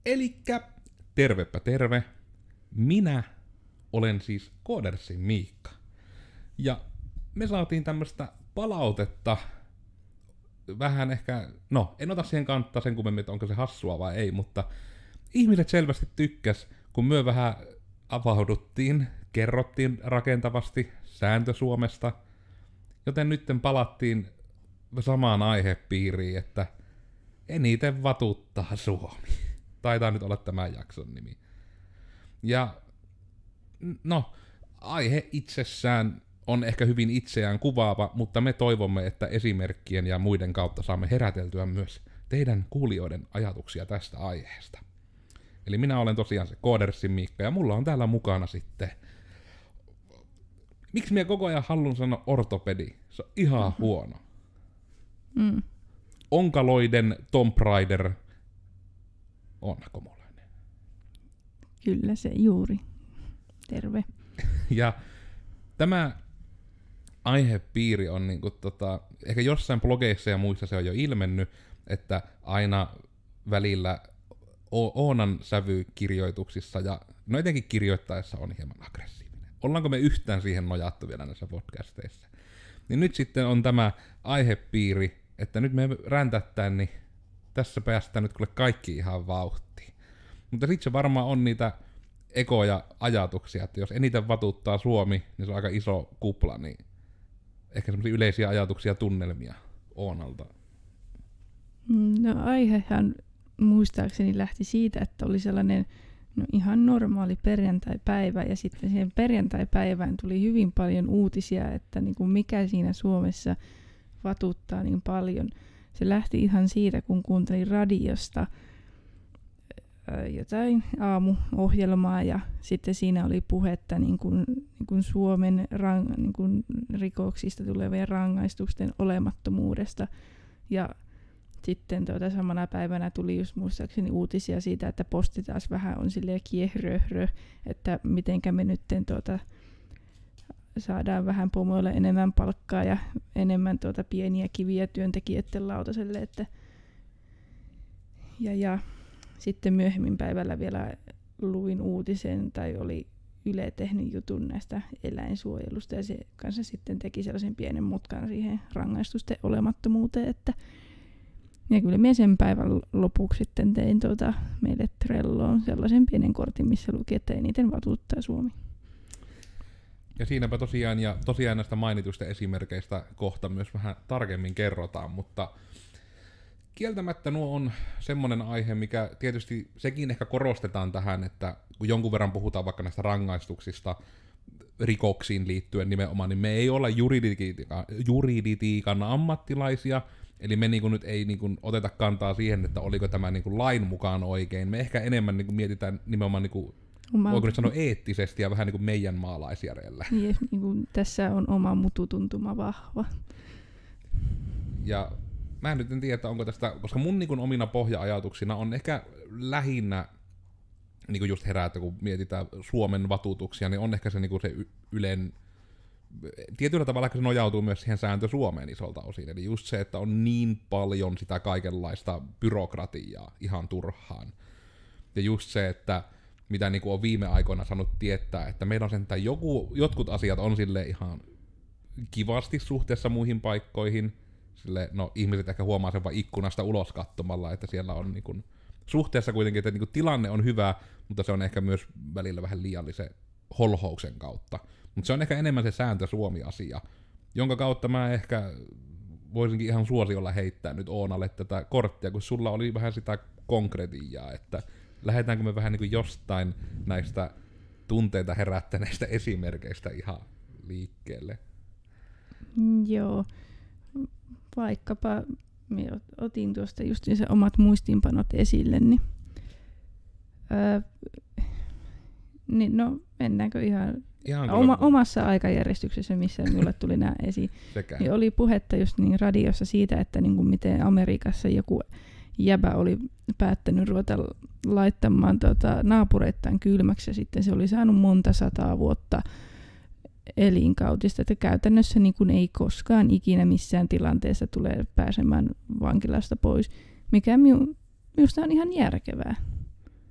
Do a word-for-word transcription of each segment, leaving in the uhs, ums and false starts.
Elikkä, tervepä terve. Minä olen siis Koodersin Miikka. Ja me saatiin tämmöstä palautetta, vähän ehkä, no en ota siihen kantaa sen kummemmin, että onko se hassua vai ei, mutta ihmiset selvästi tykkäs, kun myö vähän avauduttiin, kerrottiin rakentavasti sääntö Suomesta, joten nytten palattiin samaan aihepiiriin, että eniten vatuttaa Suomi. Taitaa nyt olla tämän jakson nimi. Ja no, aihe itsessään on ehkä hyvin itseään kuvaava, mutta me toivomme, että esimerkkien ja muiden kautta saamme heräteltyä myös teidän kuulijoiden ajatuksia tästä aiheesta. Eli minä olen tosiaan se Koodersin Miikka, ja mulla on täällä mukana sitten... Miksi minä koko ajan haluan sanoa ortopedi? Se on ihan mm-hmm. huono. Mm. Onkaloiden Tom Raider Oona Komolainen. Kyllä se juuri. Terve. Ja tämä aihepiiri on niinku tota, ehkä jossain blogeissa ja muissa se on jo ilmennyt, että aina välillä o- Oonan sävykirjoituksissa ja no etenkin kirjoittaessa on hieman aggressiivinen. Ollaanko me yhtään siihen nojattu vielä näissä podcasteissa? Niin nyt sitten on tämä aihepiiri, että nyt me räntättään, niin tässä päästään nyt kuule kaikki ihan vauhtiin. Mutta sitten se varmaan on niitä ekoja ajatuksia, että jos eniten vatuttaa Suomi, niin se on aika iso kupla, niin ehkä semmoisia yleisiä ajatuksia, tunnelmia Oonalta. No aihehan muistaakseni lähti siitä, että oli sellainen no, ihan normaali perjantaipäivä, ja sitten siihen perjantaipäivään tuli hyvin paljon uutisia, että niin kuin mikä siinä Suomessa vatuttaa niin paljon. Se lähti ihan siitä, kun kuuntelin radiosta jotain aamuohjelmaa, ja sitten siinä oli puhetta niin kuin, niin kuin Suomen rang, niin kuin rikoksista tulevien rangaistusten olemattomuudesta. Ja sitten tuota, samana päivänä tuli just muistaakseni uutisia siitä, että posti taas vähän on silleen kiehröhrö, että mitenkä me nyt tuota, saadaan vähän pomoille enemmän palkkaa ja enemmän tuota, pieniä kiviä työntekijöiden lautaselle. Että ja, ja sitten myöhemmin päivällä vielä luin uutisen, tai oli Yle tehnyt jutun näistä eläinsuojelusta, ja se kanssa sitten teki sellaisen pienen mutkan siihen rangaistusten olemattomuuteen, että ja kyllä minä sen päivän lopuksi sitten tein tuota meille Trelloon sellaisen pienen kortin, missä luki, että eniten vatuttaa Suomi. Ja siinäpä tosiaan, ja tosiaan näistä mainituista esimerkkeistä kohta myös vähän tarkemmin kerrotaan, mutta kieltämättä nuo on semmoinen aihe, mikä tietysti sekin ehkä korostetaan tähän, että kun jonkun verran puhutaan vaikka näistä rangaistuksista rikoksiin liittyen nimenomaan, niin me ei olla juriditiikan, juriditiikan ammattilaisia, eli me niinku nyt ei niinku oteta kantaa siihen, että oliko tämä niinku lain mukaan oikein. Me ehkä enemmän niinku mietitään nimenomaan, niinku, voiko nyt sanoa eettisesti ja vähän niinku meidän maalaisjärjellä. Yes, niinku tässä on oma mututuntuma vahva. Ja mä en nyt en tiedä, onko tästä, koska mun niinku omina pohja-ajatuksina on ehkä lähinnä niinku just herää, että kun mietitään Suomen vatutuksia, niin on ehkä se, niinku se y- ylen tietyllä tavalla se nojautuu myös siihen sääntö Suomeen isolta osin. Eli just se, että on niin paljon sitä kaikenlaista byrokratiaa ihan turhaan. Ja just se, että mitä niinku on viime aikoina saanut tietää, että meillä on sentään joku, jotkut asiat on sille ihan kivasti suhteessa muihin paikkoihin. Sille, no ihmiset ehkä huomaa sen vaan ikkunasta ulos katsomalla, että siellä on niinku suhteessa kuitenkin, että niinku tilanne on hyvä, mutta se on ehkä myös välillä vähän liiallisen holhouksen kautta. Mutta se on ehkä enemmän se sääntö Suomi-asia, jonka kautta mä ehkä voisinkin ihan suosiolla heittää nyt Oonalle tätä korttia, kun sulla oli vähän sitä konkretiaa, että lähdetäänkö me vähän niin kuin jostain näistä tunteita herättäneistä esimerkkeistä ihan liikkeelle. Joo, vaikkapa minä otin tuosta just se omat muistiinpanot esille, niin, öö, niin no mennäänkö ihan Oma, omassa aikajärjestyksessä, missä minulle tuli nämä esiin. Niin oli puhetta just niin radiossa siitä, että niin kuin miten Amerikassa joku jäbä oli päättänyt ruveta laittamaan tota naapureittain kylmäksi, ja sitten se oli saanut monta sataa vuotta elinkautista, että käytännössä niin kuin ei koskaan ikinä missään tilanteessa tule pääsemään vankilasta pois, mikä minusta on ihan järkevää.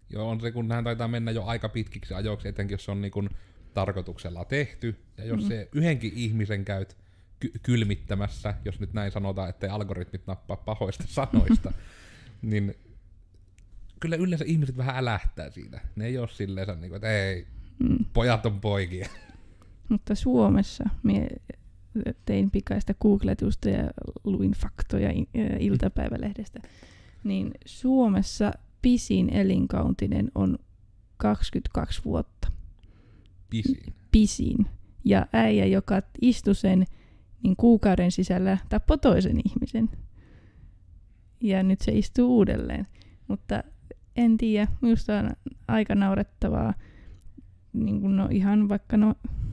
Joo, on se, kun nähän taitaa mennä jo aika pitkiksi ajoiksi, etenkin jos se on niin kuin tarkoituksella tehty. Ja jos mm. se yhdenkin ihmisen käyt ky- kylmittämässä, jos nyt näin sanotaan, ettei algoritmit nappaa pahoista sanoista, niin kyllä yleensä ihmiset vähän älähtää siitä. Ne ei ole silleen, niin kuin, että ei, mm. pojat on poikia. Mutta Suomessa mie tein pikaista googletusta ja luin faktoja iltapäivälehdestä, niin Suomessa pisin elinkauntinen on kaksikymmentäkaksi vuotta. Pisin? Pisin. Ja äijä, joka istui sen, niin kuukauden sisällä tappoi toisen ihmisen. Ja nyt se istuu uudelleen. Mutta en tiedä, minusta on aika naurettavaa. Niin kuin no ihan vaikka no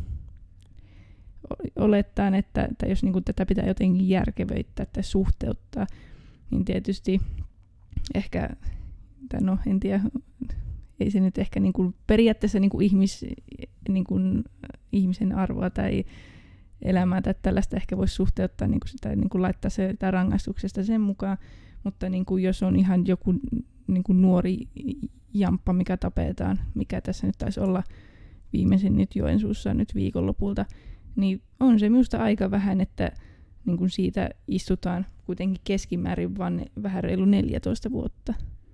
olettaen, että, että jos niin kuin tätä pitää jotenkin järkevöittää tai suhteuttaa, niin tietysti ehkä, tai no en tiedä, ei se nyt ehkä niin kuin periaatteessa niin kuin ihmis, niin kuin ihmisen arvoa tai elämää tai tällaista ehkä voisi suhteuttaa niin kuin sitä, niin kuin laittaa se rangaistuksesta sen mukaan, mutta niin kuin jos on ihan joku niin kuin nuori jamppa, mikä tapetaan, mikä tässä nyt taisi olla viimeisin nyt Joensuussa nyt viikonlopulta, niin on se minusta aika vähän, että niin kuin siitä istutaan kuitenkin keskimäärin vaan vähän reilu neljätoista vuotta.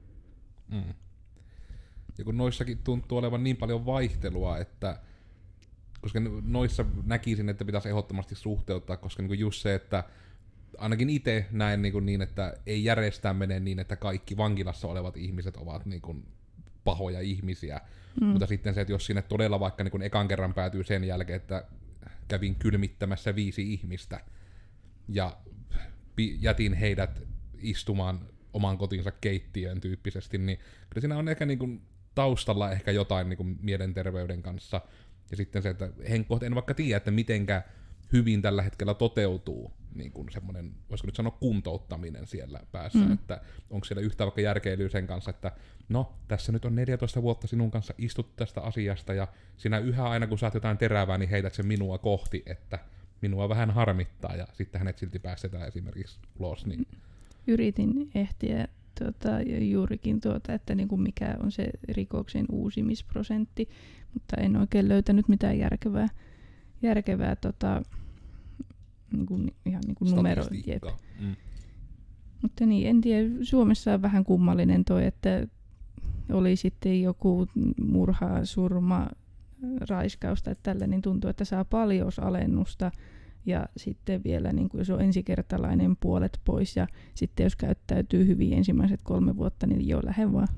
Mm. Ja kun noissakin tuntuu olevan niin paljon vaihtelua, että koska noissa näkisin, että pitäisi ehdottomasti suhteuttaa, koska niin just se, että ainakin itse näen niin, niin, että ei järjestää mene niin, että kaikki vankilassa olevat ihmiset ovat niin kuin pahoja ihmisiä, mm. mutta sitten se, että jos sinne todella vaikka niin kuin ekan kerran päätyy sen jälkeen, että kävin kylmittämässä viisi ihmistä ja jätin heidät istumaan oman kotinsa keittiöön tyyppisesti, niin kyllä siinä on ehkä niin kuin taustalla ehkä jotain niin kuin mielenterveyden kanssa. Ja sitten se, että en vaikka tiedä, että mitenkä hyvin tällä hetkellä toteutuu niin kuin semmoinen, voisiko nyt sanoa kuntouttaminen siellä päässä, mm. että onko siellä yhtä vaikka järkeilyä sen kanssa, että no, tässä nyt on neljätoista vuotta sinun kanssa istut tästä asiasta, ja sinä yhä aina kun saat jotain terävää, niin heität sen minua kohti, että minua vähän harmittaa, ja sitten hänet silti päästetään esimerkiksi ulos. Niin. Yritin ehtiä tuota, juurikin tuota, että niinku mikä on se rikoksen uusimisprosentti, mutta en oikein löytänyt mitään järkevää, järkevää tota, niinku, ihan niinku numero. Mm. Mutta niin, en tiedä, Suomessa on vähän kummallinen toi, että oli sitten joku murha, surma, raiskaus tai tällä, niin tuntuu, että saa paljousalennusta. Ja sitten vielä, niin jos on ensikertalainen, puolet pois. Ja sitten jos käyttäytyy hyvin ensimmäiset kolme vuotta, niin joo, lähde vaan.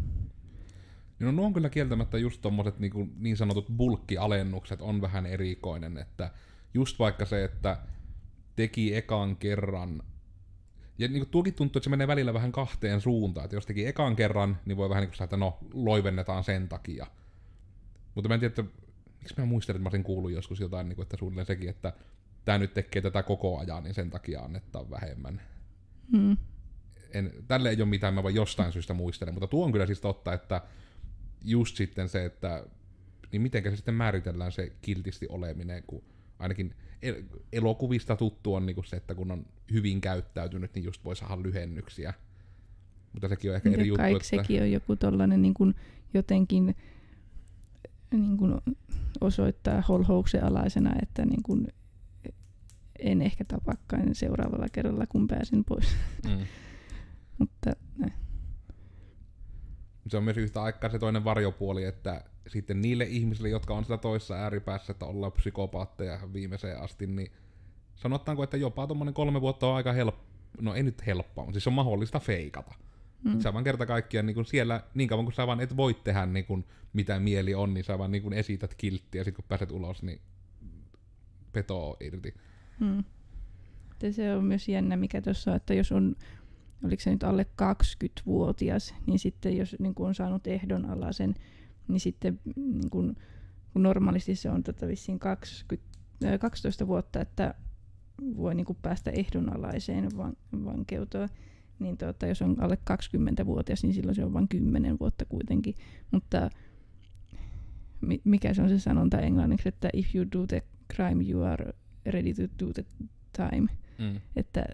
No nuo on kyllä kieltämättä just tommoset niin, niin sanotut bulkkialennukset on vähän erikoinen. Että just vaikka se, että teki ekan kerran. Ja niin tuokin tuntuu, että se menee välillä vähän kahteen suuntaan. Että jos teki ekan kerran, niin voi vähän niin kuin sanoa, että no, loivennetaan sen takia. Mutta mä en tiedä, että miksi mä muistelin, että mä olisin kuullut joskus jotain, niin kuin, että suunnilleen sekin, että tää nyt tekee tätä koko ajan, niin sen takia annetaan vähemmän. Hmm. En, tälle ei ole mitään, mä vaan jostain syystä muistelen, mutta tuo on kyllä siis totta, että just sitten se, että niin mitenkä se sitten määritellään se kiltisti oleminen, kun ainakin el- elokuvista tuttu on niinku se, että kun on hyvin käyttäytynyt, niin just voi saada lyhennyksiä. Mutta sekin on ehkä eri juttu. Kaikki että sekin on joku tollanen niin kuin jotenkin niin kuin osoittaa holhouksen alaisena, että niin kuin en ehkä tapakkaan seuraavalla kerralla, kun pääsen pois. Mm. Mutta näin. Se on myös yhtä aikaa se toinen varjopuoli, että sitten niille ihmisille, jotka on sitä toisessa ääripäässä, että ollaan psykopaatteja viimeiseen asti, niin sanotaanko, että jopa tuommoinen kolme vuotta on aika helppo, no ei nyt helppoa, mutta siis on mahdollista feikata. Mm. Sä vaan kerta kaikkiaan niin siellä, niin kauan kun sä vaan et voi tehdä niin kun, mitä mieli on, niin sä vaan niin kun esität kilttiä, ja sit kun pääset ulos, niin petoo irti. Mm. Se on myös jännä, mikä tuossa on, että jos on, oliko se nyt alle kaksikymmentävuotias, niin sitten jos niin kun on saanut ehdonalaisen, niin sitten niin kun, kun normaalisti se on tota vissiin kaksikymmentä, kaksitoista vuotta, että voi niin kun päästä ehdonalaiseen van, vankeuteen, niin tuota, jos on alle kaksikymmentävuotias, niin silloin se on vain kymmenen vuotta kuitenkin. Mutta mikä se on se sanonta englanniksi, että if you do the crime, you are ready to do the time. Mm. Että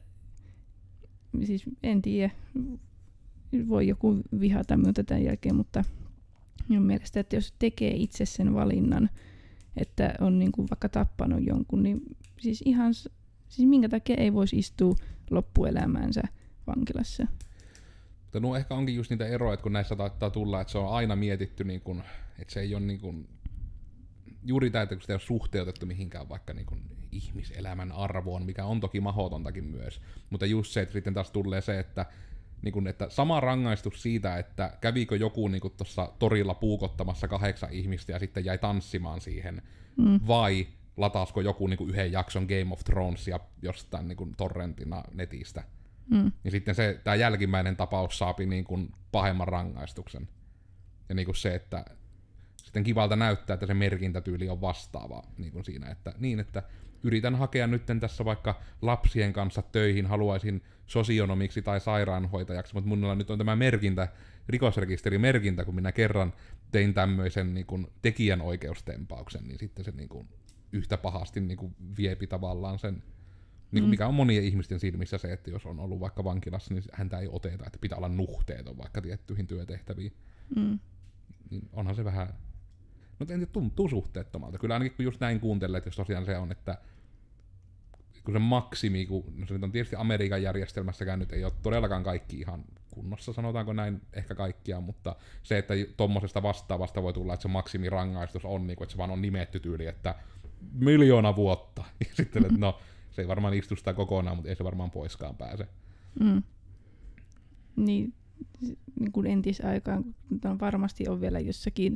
siis en tiedä, voi joku vihata minulta tämän jälkeen, mutta minun mielestä, että jos tekee itse sen valinnan, että on niin kuin vaikka tappanut jonkun, niin siis ihan, siis minkä takia ei voisi istua loppuelämäänsä vankilassa. Mutta no ehkä onkin just niitä eroja, että kun näissä taittaa tulla, että se on aina mietitty, niin kun, että se ei ole niin kun, juuri tämä, että kun sitä ei ole suhteutettu mihinkään vaikka niin kun ihmiselämän arvoon, mikä on toki mahdotontakin myös. Mutta just se, että sitten taas tulee se, että, niin kun, että sama rangaistus siitä, että kävikö joku niin kun tuossa torilla puukottamassa kahdeksan ihmistä ja sitten jäi tanssimaan siihen, mm. vai latausko joku niin kun yhden jakson Game of Thronesia jostain niin kun torrentina netistä. Mm. Ja sitten se, tämä jälkimmäinen tapaus saapi niin kuin pahemman rangaistuksen. Ja niin kuin se, että sitten kivalta näyttää, että se merkintätyyli on vastaava niin kuin siinä, että niin, että yritän hakea nytten tässä vaikka lapsien kanssa töihin, haluaisin sosionomiksi tai sairaanhoitajaksi, mutta minulla nyt on tämä merkintä, rikosrekisterimerkintä, kun minä kerran tein tämmöisen niin kuin tekijänoikeustempauksen, niin sitten se niin kuin yhtä pahasti niin kuin viepi tavallaan sen. Niin mm. mikä on monien ihmisten silmissä se, että jos on ollut vaikka vankilassa, niin häntä ei oteta, että pitää olla nuhteeton vaikka tiettyihin työtehtäviin. Mm. Niin onhan se vähän, no en tiedä, tuntuu suhteettomalta. Kyllä ainakin kun just näin kuuntelee, että jos tosiaan se on, että kun se maksimi, kun no se nyt on tietysti Amerikan järjestelmässäkään nyt ei ole todellakaan kaikki ihan kunnossa, sanotaanko näin, ehkä kaikkia, mutta se, että tommosesta vastaavasta voi tulla, että se maksimirangaistus on, niin kuin, että se vaan on nimetty tyyli, että miljoona vuotta. Ja sitten, että no, se ei varmaan istu sitä kokonaan, mutta ei se varmaan poiskaan pääse. Mm. Niin, niin kuin entisaikaan, kun varmasti on vielä jossakin,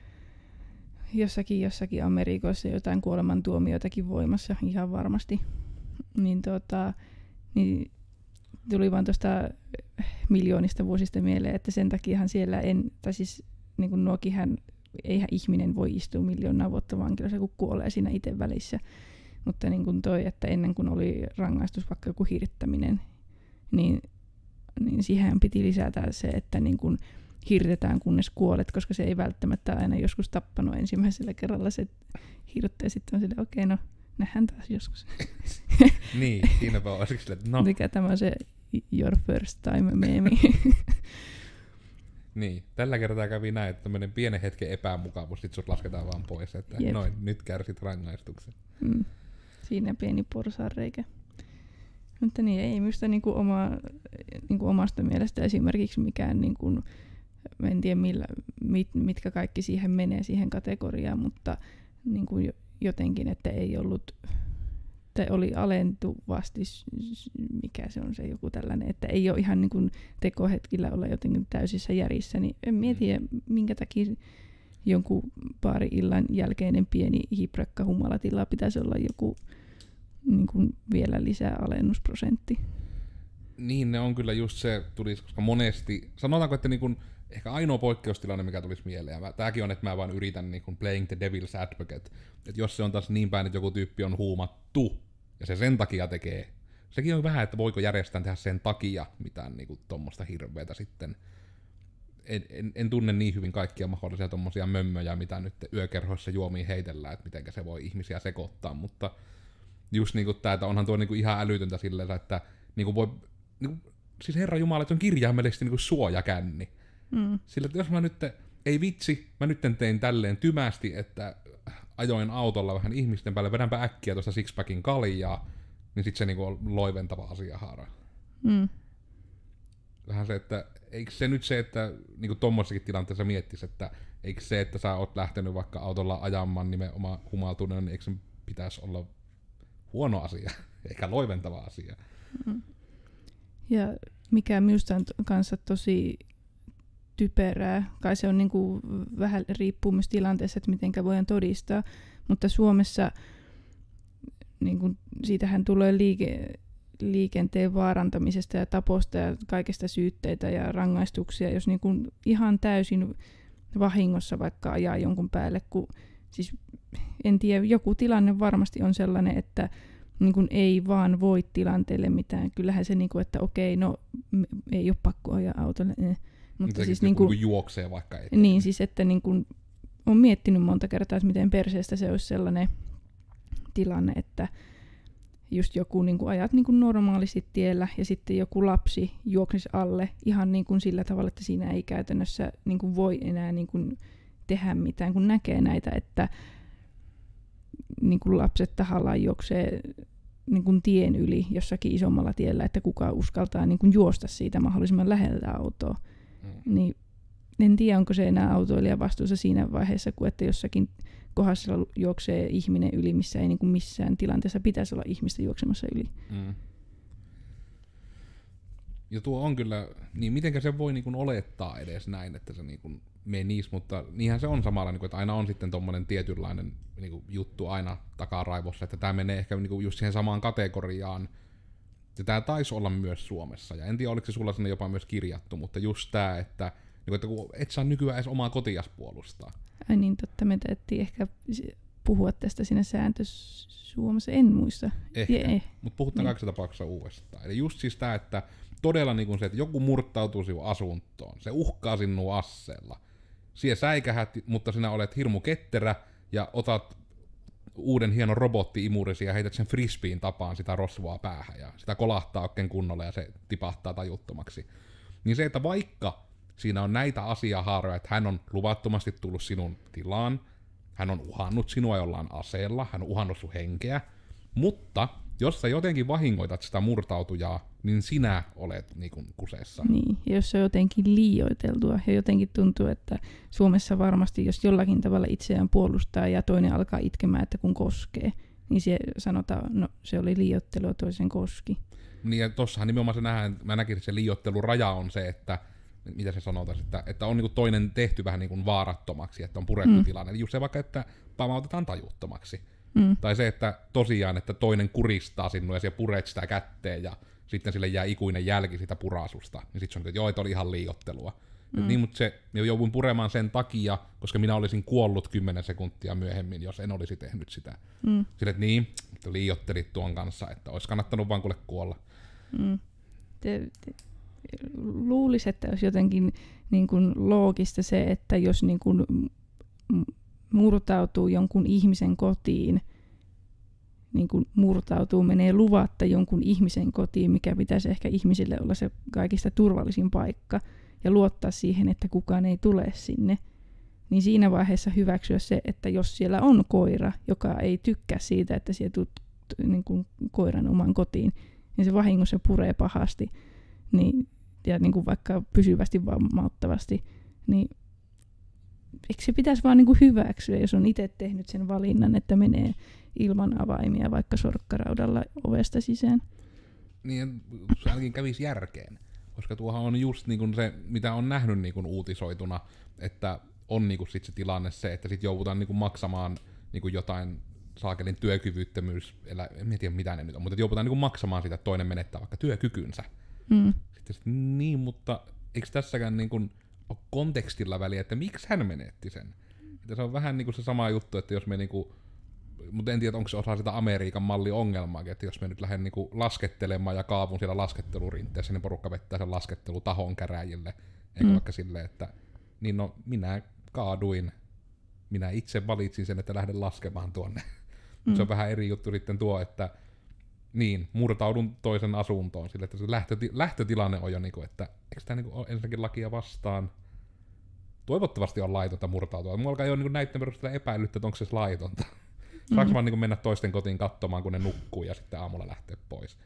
jossakin, jossakin Amerikoissa jotain kuolemantuomioitakin voimassa, ihan varmasti. Niin, tota, niin tuli vaan tuosta miljoonista vuosista mieleen, että sen takiahan siellä en, tai siis niin kuin nuokinhan, eihän ihminen voi istua miljoonaa vuotta vankilassa, kun kuolee siinä itse välissä. Mutta niin kuin toi, että ennen kuin oli rangaistus vaikka joku hirttäminen, niin, niin siihen piti lisätä se, että niin kuin hirtetään kunnes kuolet, koska se ei välttämättä aina joskus tappanut ensimmäisellä kerralla se hirtte ja sitten on silleen, okei, okay, no nähdään taas joskus. Niin, siinäpä on siksi, että no. Mikä tämä on se your first time meemi. Niin, tällä kertaa kävi näin, että tämmöinen pienen hetken epämukavuus, sit sut lasketaan vaan pois, että Jep. noin, nyt kärsit rangaistuksen. Mm. Siinä pieni porsaanreikä. Mutta niin, ei minusta niinku oma, niinku omasta mielestä esimerkiksi mikään, niinku, en tiedä millä, mit, mitkä kaikki siihen menee siihen kategoriaan, mutta niinku jotenkin, että ei ollut, tai oli alentuvasti, mikä se on se joku tällainen, että ei ole ihan niinku tekohetkillä olla jotenkin täysissä järissä, niin en mietiä minkä takia jonkun pari illan jälkeinen pieni hiprakka humalatila pitäisi olla joku niin kuin vielä lisää alennusprosentti. Niin, ne on kyllä just se, tulisi, koska monesti, sanotaanko, että niin kuin, ehkä ainoa poikkeustilanne, mikä tulisi mieleen, ja tämäkin on, että mä vaan yritän niin kuin playing the devil's advocate, että jos se on taas niin päin, että joku tyyppi on huumattu, ja se sen takia tekee, sekin on vähän, että voiko järjestää tehdä sen takia mitään niin kuin tommoista hirveätä sitten. En, en, en tunne niin hyvin kaikkia mahdollisia tommosia mömmöjä, mitä nyt yökerhoissa juomiin heitellään, että mitenkä se voi ihmisiä sekoittaa, mutta just niinku tää, että onhan tuo niinku ihan älytöntä silleen, että niinku voi, niinku, siis Herra Jumala, että on kirjaimellisesti niinku suojakänni. Mm. Sillä, että jos mä nyt, ei vitsi, mä nyt tein tälleen tymästi, että ajoin autolla vähän ihmisten päälle, vedänpä äkkiä tuosta sixpackin kaljaa, niin sit se niinku on loiventava asia haara. Mm. Vähän se, että eikö se nyt se, että niinku tommossakin tilanteessa miettisi, että eikö se, että sä oot lähtenyt vaikka autolla ajamaan nimenomaan humaltuneen, niin eikö se pitäisi olla huono asia, eikä loiventava asia. Mm. Ja mikä minusta on kanssa tosi typerää, kai se on niinku vähän riippuu myös tilanteessa, että mitenkä voidaan todistaa, mutta Suomessa niinku, siitähän tulee liike, liikenteen vaarantamisesta ja taposta ja kaikesta syytteitä ja rangaistuksia, jos niinku ihan täysin vahingossa vaikka ajaa jonkun päälle, kun siis en tiedä, joku tilanne varmasti on sellainen, että niin kuin ei vaan voi tilanteelle mitään. Kyllähän se, niin kuin, että okei, no ei ole pakko ajaa autolle. Eh. Mutta siis niin kuin, juoksee vaikka eteen. Niin, siis että niin kuin, olen miettinyt monta kertaa, että miten perseestä se olisi sellainen tilanne, että, just joku niin kuin ajat niin kuin normaalisti tiellä ja sitten joku lapsi juoksisi alle ihan niin kuin sillä tavalla, että siinä ei käytännössä niin kuin voi enää niin kuin tehdä mitään, kun näkee näitä, että niin kuin lapset tahallaan juoksee niin kuin tien yli jossakin isommalla tiellä, että kuka uskaltaa niin kuin juosta siitä mahdollisimman läheltä autoa. Mm. Niin en tiedä, onko se enää autoilija vastuussa siinä vaiheessa, kun että jossakin kohdassa juoksee ihminen yli, missä ei niin kuin missään tilanteessa pitäisi olla ihmistä juoksemassa yli. Mm. Ja tuo on kyllä, niin mitenkä se voi niin kuin olettaa edes näin, että se niin kuin menisi, mutta niinhän se on samalla, niin kuin, että aina on sitten tommonen tietynlainen niin kuin juttu aina takaraivossa, että tämä menee ehkä niin kuin just siihen samaan kategoriaan. Ja tämä taisi olla myös Suomessa, ja en tiedä oliko se sulla sinne jopa myös kirjattu, mutta just tämä, että, niin kuin, että kun et saa nykyään edes omaa kotias puolustaa. Ai niin, totta, me täytyy ehkä puhua tästä siinä sääntö Suomessa, en muista. Ehkä, yeah. Mutta puhutaan niin. Kaikissa tapauksissa uudestaan. Eli just siis tämä, että todella niin kuin se, että joku murtautuu sinun asuntoon, se uhkaa sinua asseella. Sie säikähät, mutta sinä olet hirmu ketterä ja otat uuden hienon robotti-imurisi ja heität sen frisbeen tapaan sitä rosvoa päähän ja sitä kolahtaa oikein kunnolla ja se tipahtaa tajuttomaksi. Niin se, että vaikka siinä on näitä asiahaaroja, että hän on luvattomasti tullut sinun tilaan, hän on uhannut sinua jollain aseella, hän on uhannut sun henkeä, mutta jos sä jotenkin vahingoitat sitä murtautujaa, niin sinä olet niin kuin kuseessa. Niin, ja jos se on jotenkin liioiteltua ja jotenkin tuntuu, että Suomessa varmasti, jos jollakin tavalla itseään puolustaa ja toinen alkaa itkemään, että kun koskee, niin se sanotaan, no se oli liioittelua, toisen koski. Niin ja tossahan nimenomaan se nähdään, mä näkin, että se liioittelun raja on se, että mitä se sanotaan, että, että on niin toinen tehty vähän niin kuin vaarattomaksi, että on purettu mm. tilanne. Eli just se vaikka, että pamautetaan tajuttomaksi. Mm. Tai se, että tosiaan, että toinen kuristaa sinua ja siellä puret sitä kätteen ja sitten sille jää ikuinen jälki sitä purasusta. Niin sitten se on, että joo, että oli ihan liioittelua. Mm. Niin, mutta se, jouduin puremaan sen takia, koska minä olisin kuollut kymmenen sekuntia myöhemmin, jos en olisi tehnyt sitä. Mm. Sille, että niin, että liioittelit tuon kanssa, että olisi kannattanut vaan kuule kuolla. Mm. Te, te, luulisi, että olisi jotenkin niin kuin loogista se, että jos niin kuin murtautuu jonkun ihmisen kotiin, niin kuin murtautuu, menee luvatta jonkun ihmisen kotiin, mikä pitäisi ehkä ihmisille olla se kaikista turvallisin paikka, ja luottaa siihen, että kukaan ei tule sinne, niin siinä vaiheessa hyväksyä se, että jos siellä on koira, joka ei tykkää siitä, että siellä tulet niin kuin koiran omaan kotiin, niin se vahingossa puree pahasti, niin, ja niin kuin vaikka pysyvästi vammauttavasti, niin eikö se pitäisi vaan niin kuin hyväksyä, jos on itse tehnyt sen valinnan, että menee ilman avaimia vaikka sorkkaraudalla ovesta sisään? Niin, se ainakin kävisi järkeen, koska tuohan on just niin kuin se, mitä on nähnyt niin kuin uutisoituna, että on niin kuin sit se tilanne se, että sit joudutaan niin kuin maksamaan niin kuin jotain saakelin työkyvyttömyys, en tiedä mitä ne nyt on, mutta joudutaan niin kuin maksamaan sitä, että toinen menettää vaikka työkykynsä. Mm. Sitten sit, niin, mutta eikö tässäkään niin kuin ole kontekstilla väliä, että miksi hän menetti sen? Että se on vähän niin kuin se sama juttu, että jos me niin kuin, mutta en tiedä, onko se osa sitä Amerikan malli-ongelmaakin, että jos me nyt lähden niin kuin laskettelemaan ja kaavun siellä laskettelurinteessä, niin porukka vettää sen laskettelutahon käräjille, eikä mm. vaikka silleen, että niin no, minä kaaduin, minä itse valitsin sen, että lähden laskemaan tuonne. Mm. Se on vähän eri juttu sitten tuo, että niin, murtaudun toisen asuntoon, sille, että se lähtöti- lähtötilanne on jo niinku, että eikö tämä niinku ole ensinnäkin lakia vastaan? Toivottavasti on laitonta murtautua. Mulla alkaa jo niinku näiden perusteella epäilyttää, että onko se laitonta. Saanko mm. vaan niinku mennä toisten kotiin katsomaan, kun ne nukkuu ja sitten aamulla lähteä pois?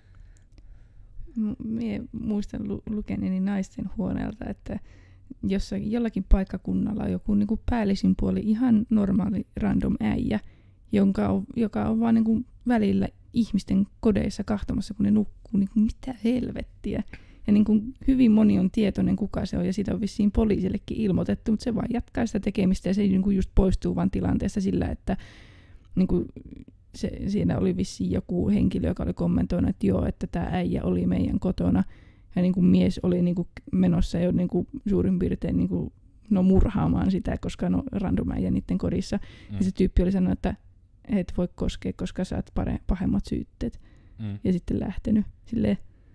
Mie muistan lu- lukeneeni naisten huoneelta, että jossakin, jollakin paikkakunnalla on joku niinku päällisin puoli ihan normaali random äijä, jonka on, joka on vaan niinku välillä ihmisten kodeissa kahtomassa, kun ne nukkuu, niin kuin mitä helvettiä. Ja niin kuin hyvin moni on tietoinen, kuka se on, ja siitä on vissiin poliisillekin ilmoitettu, mutta se vaan jatkaa sitä tekemistä, ja se niin kuin just poistuu vaan tilanteesta sillä, että niin kuin se, siinä oli vissiin joku henkilö, joka oli kommentoinut, että joo, että tämä äijä oli meidän kotona, ja niin kuin mies oli niin kuin menossa jo niin kuin suurin piirtein niin kuin, no, murhaamaan sitä, koska no random äijä niiden kodissa. Mm. Ja se tyyppi oli sanonut, että et voi koskea, koska saat pare- pahemmat syytteet. Mm. Ja sitten lähtenyt silleen,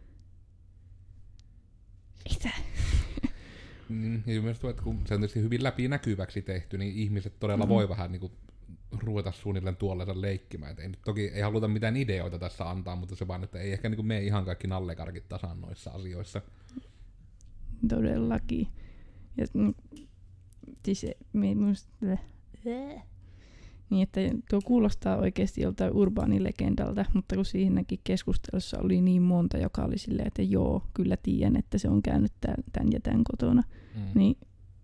mitä? Mm, ja myös tuo, että kun se on tietysti hyvin läpinäkyväksi tehty, niin ihmiset todella mm. voi vähän niin kuin ruveta suunnilleen tuollensa leikkimään. Et ei, toki ei haluta mitään ideoita tässä antaa, mutta se vaan, että ei ehkä niin mene ihan kaikki nallekarkit tasan noissa asioissa. Todellakin. Ja, siis, minusta, niin, että tuo kuulostaa oikeasti joltain urbaanilegendalta, mutta kun siinäkin keskustelussa oli niin monta, joka oli silleen, että joo, kyllä tiedän, että se on käynyt tämän ja tämän kotona, mm. niin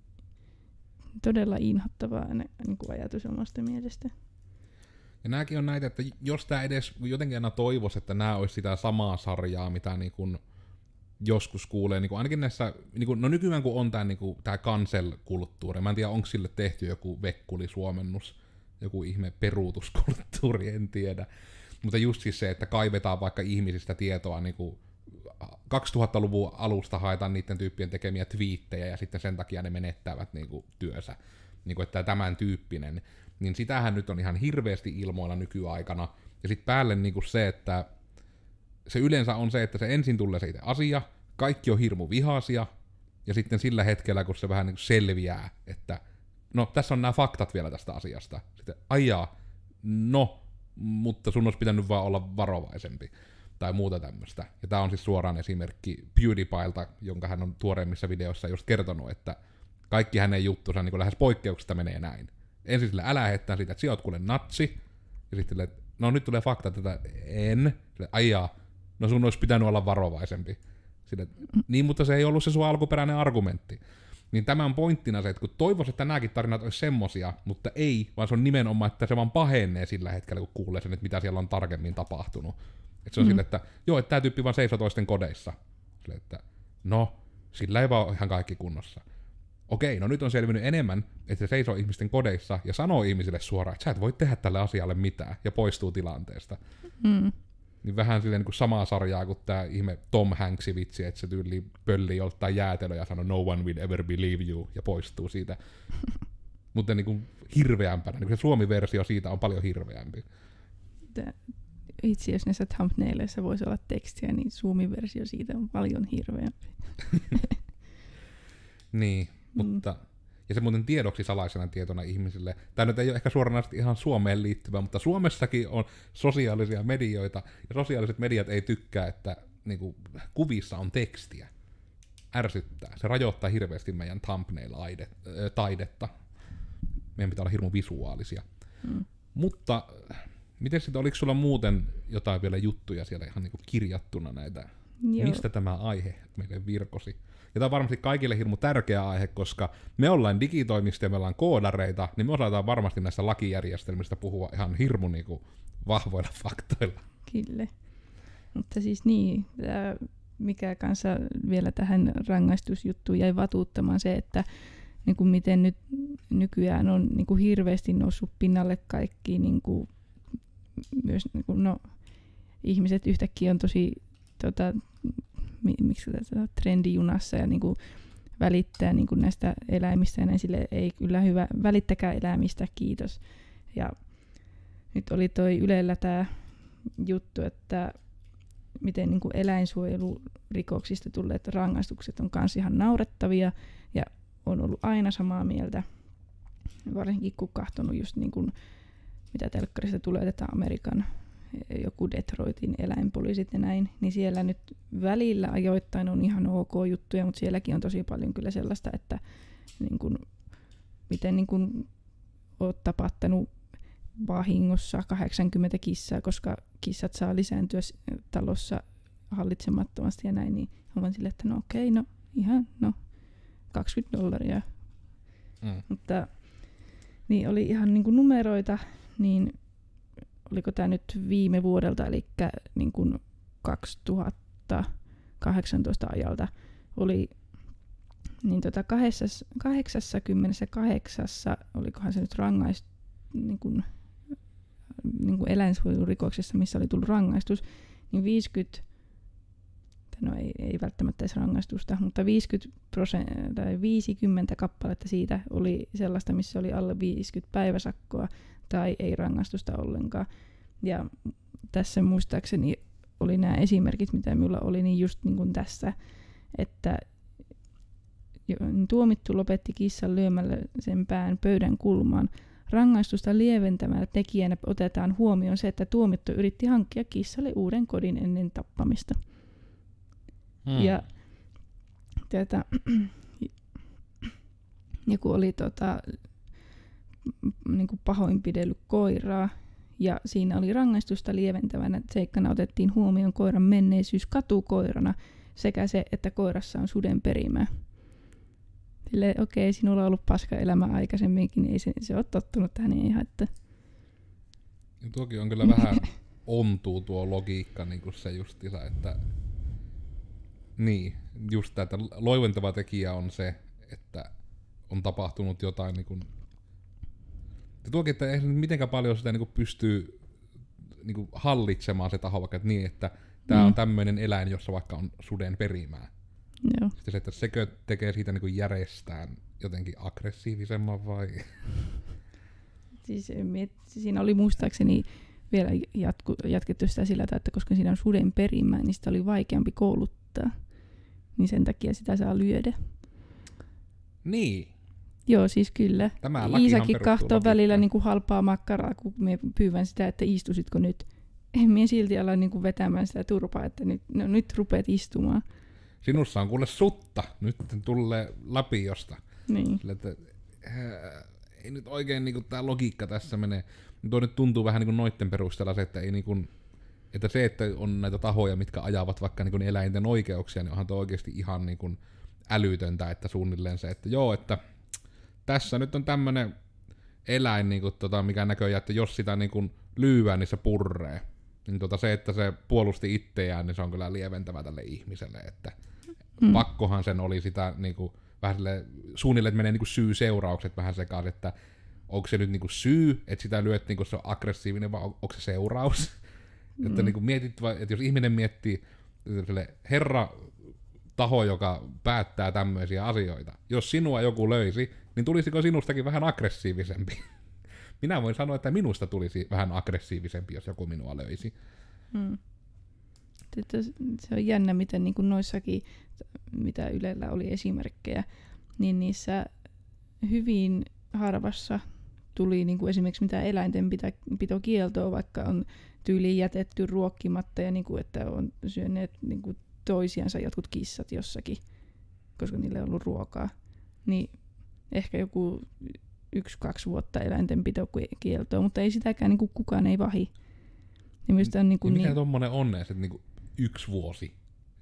todella inhottavaa niin kuin ajatus omasta mielestä. Ja nämäkin on näitä, että jos tämä edes jotenkin aina toivoisi, että nämä olisi sitä samaa sarjaa, mitä niin kuin joskus kuulee, niin kuin ainakin näissä, niin kuin, no nykyään kun on tämä niin kuin, tämä cancel-kulttuuri, mä en tiedä, onko sille tehty joku vekkuli-suomennus, joku ihme peruutuskulttuuri, en tiedä. Mutta just siis se, että kaivetaan vaikka ihmisistä tietoa, niin kuin kaksituhattaluvun alusta haetaan niiden tyyppien tekemiä twiittejä, ja sitten sen takia ne menettävät niin kuin, työnsä. Niin kuin, että tämän tyyppinen. Niin sitähän nyt on ihan hirveästi ilmoilla nykyaikana. Ja sitten päälle niin kuin se, että se yleensä on se, että se ensin tulee se itse asia, kaikki on hirmu vihaisia, ja sitten sillä hetkellä, kun se vähän niin kuin selviää, että no, tässä on nämä faktat vielä tästä asiasta. Sitten, aijaa, no, mutta sun olisi pitänyt vaan olla varovaisempi. Tai muuta tämmöistä. Ja tää on siis suoraan esimerkki PewDiePielta, jonka hän on tuoreimmissa videoissa just kertonut, että kaikki hänen juttunsa niin lähes poikkeuksesta menee näin. Ensin sille älä heittää siitä, että sä oot kuule natsi, ja sitten sille, no nyt tulee fakta, että en, sille, aijaa, no sun olisi pitänyt olla varovaisempi. Sille, niin, mutta se ei ollut se sun alkuperäinen argumentti. Niin tämän pointtina se, että kun toivoisi, että nämäkin tarinat olisi semmosia, mutta ei, vaan se on nimenomaan, että se vaan pahenee sillä hetkellä, kun kuulee sen, että mitä siellä on tarkemmin tapahtunut. Että se on mm. sille, että joo, että tää tyyppi vaan seisoo toisten kodeissa. Sille, että no, sillä ei vaan ole ihan kaikki kunnossa. Okei, no nyt on selvinnyt enemmän, että se seisoo ihmisten kodeissa ja sanoo ihmisille suoraan, että sä et voi tehdä tälle asialle mitään, ja poistuu tilanteesta. Mm. Niin vähän silleen niin kuin samaa sarjaa kuin tää ihme Tom Hanksin vitsi, että se tyyli pöllii joltain jäätelöä ja sanoo no one will ever believe you, ja poistuu siitä. Mutta niin kuin hirveämpänä, niin kuin se suomi-versio siitä on paljon hirveämpi. Tää. Itse jos näissä thumbnaileissa voisi olla tekstiä, niin Suomi-versio siitä on paljon hirveämpi. Niin, mm. mutta ja se muuten tiedoksi salaisena tietona ihmisille. Tämä nyt ei ole ehkä suoranaisesti ihan Suomeen liittyvä, mutta Suomessakin on sosiaalisia medioita, ja sosiaaliset mediat ei tykkää, että niin kuin, kuvissa on tekstiä. Ärsyttää. Se rajoittaa hirveästi meidän thumbnail-taidetta. Meidän pitää olla hirmu visuaalisia. Mm. Mutta miten sitten, oliko sulla muuten jotain vielä juttuja siellä ihan niinku kirjattuna näitä? Joo. Mistä tämä aihe meille virkosi? Ja tämä on varmasti kaikille hirmu tärkeä aihe, koska me ollaan digitoimistoja, me ollaan koodareita, niin me osataan varmasti näistä lakijärjestelmistä puhua ihan hirmu niinku vahvoilla faktoilla. Kyllä. Mutta siis niin, tää, mikä kanssa vielä tähän rangaistusjuttuun jäi vatuuttamaan se, että niin kuin miten nyt nykyään on niin kuin hirveästi noussut pinnalle kaikki niin kuin myös niin kuin, no, ihmiset yhtäkkiä on tosi tota, mi, miksi tätä trendijunassa ja niin kuin välittää niin kuin näistä eläimistä ja näin sille ei kyllä hyvä, välittäkää eläimistä, kiitos. Ja nyt oli toi Ylellä tämä juttu, että miten niin kuin eläinsuojelurikoksista tulleet rangaistukset on kans ihan naurettavia ja on ollut aina samaa mieltä, varsinkin kun katsonut just niin kuin mitä telkkarista tulee tätä Amerikan joku Detroitin eläinpoliisit ja näin, niin siellä nyt välillä ajoittain on ihan ok juttuja, mutta sielläkin on tosi paljon kyllä sellaista, että niin kun, miten niin kun oot tapattanut vahingossa kahdeksankymmentä kissaa, koska kissat saa lisääntyä talossa hallitsemattomasti ja näin, niin on vaan silleen, että no okei, no ihan, no kaksikymmentä dollaria. Mm. Mutta niin oli ihan niin kuin numeroita, niin oliko tämä nyt viime vuodelta, eli niin kuin kaksituhattakahdeksantoista ajalta oli niin tota kahdeksankymmentäkahdeksan, olikohan se nyt rangaist, niin kuin, niin kuin eläinsuojelurikoksessa, missä oli tullut rangaistus, niin viisikymmentä, no ei, ei välttämättä edes rangaistusta, mutta viisikymmentä, prosenttia, tai viisikymmentä kappaletta siitä oli sellaista, missä oli alle viisikymmentä päiväsakkoa tai ei rangaistusta ollenkaan. Ja tässä muistaakseni oli nämä esimerkit, mitä minulla oli, niin just niin kuin tässä, että tuomittu lopetti kissan lyömällä sen pään pöydän kulmaan. Rangaistusta lieventävänä tekijänä otetaan huomioon se, että tuomittu yritti hankkia kissalle uuden kodin ennen tappamista. Hmm. Ja tätä, joku oli tota, niin kuin pahoinpidellyt koiraa, ja siinä oli rangaistusta lieventävänä seikkana otettiin huomioon koiran menneisyys katukoirana sekä se, että koirassa on suden perimää. Silleen, okei, okay, sinulla on ollut paska elämä aikaisemminkin, niin ei se, se ole tottunut tähän, niin ei haittaa. Ja tuokin on kyllä vähän ontuu tuo logiikka, niin kuin se justiinsa, että niin, just tämä, että loiventava tekijä on se, että on tapahtunut jotain niin kuin, ja tuokin, että ei se nyt mitenkään paljon sitä niin kuin pystyy niin kuin hallitsemaan se taho, vaikka että niin, että tämä mm. on tämmöinen eläin, jossa vaikka on suden perimää. Joo. Sitten se, että sekö tekee siitä niin kuin järjestään jotenkin aggressiivisemman vai? Siis siinä oli muistaakseni vielä jatku, jatkettu sitä sillä, että koska siinä on suden perimää, niin sitä oli vaikeampi kouluttaa. Niin sen takia sitä saa lyödä. Niin. Joo, siis kyllä. Iisakin kahtoo välillä niin kuin halpaa makkaraa, kun me pyydän sitä, että istusitko nyt. En minä silti ala niin kuin vetämään sitä turpaa, että nyt, no, nyt rupeat istumaan. Sinussa on kuule sutta, nyt tulee lapiosta. Niin. Sille, että, äh, ei nyt oikein niin kuin, tämä logiikka tässä menee. Tuo nyt tuntuu vähän niin kuin noitten perusteella se, että, ei, niin kuin, että se, että on näitä tahoja, mitkä ajavat vaikka niin kuin eläinten oikeuksia, niin onhan tuo oikeasti ihan niin kuin älytöntä, että suunnilleen se, että joo, että tässä nyt on tämmöinen eläin, niin kuin, tota, mikä näköjään, että jos sitä niin kuin lyyvää, niin se purree. Niin tota, se, että se puolusti itseään, niin se on kyllä lieventävä tälle ihmiselle, että mm. pakkohan sen oli sitä niin kuin, vähän sille, suunnilleen, että menee niin kuin syy-seuraukset vähän sekaisin, että onko se nyt niin kuin syy, että sitä lyöt niin kuin se on aggressiivinen, vai onko se seuraus? Mm. Että niin kuin mietit, että jos ihminen miettii herra taho, joka päättää tämmöisiä asioita, jos sinua joku löisi, niin tulisiko sinustakin vähän aggressiivisempi? Minä voin sanoa, että minusta tulisi vähän aggressiivisempi, jos joku minua löisi. Hmm. Se on jännä, miten niin kuin noissakin, mitä Ylellä oli esimerkkejä, niin niissä hyvin harvassa tuli niin kuin esimerkiksi mitä eläintenpitokieltoa, vaikka on tyyliin jätetty ruokkimatta ja niin kuin, että on syöneet niin kuin toisiansa jotkut kissat jossakin, koska niille on ollut ruokaa. Niin ehkä joku yksi, kaksi vuotta eläintenpitokieltoa, mutta ei sitäkään niin kuin kukaan ei vahi. Ja on niin kuin mikä niin... tommonen on edes, että niin kuin yksi vuosi?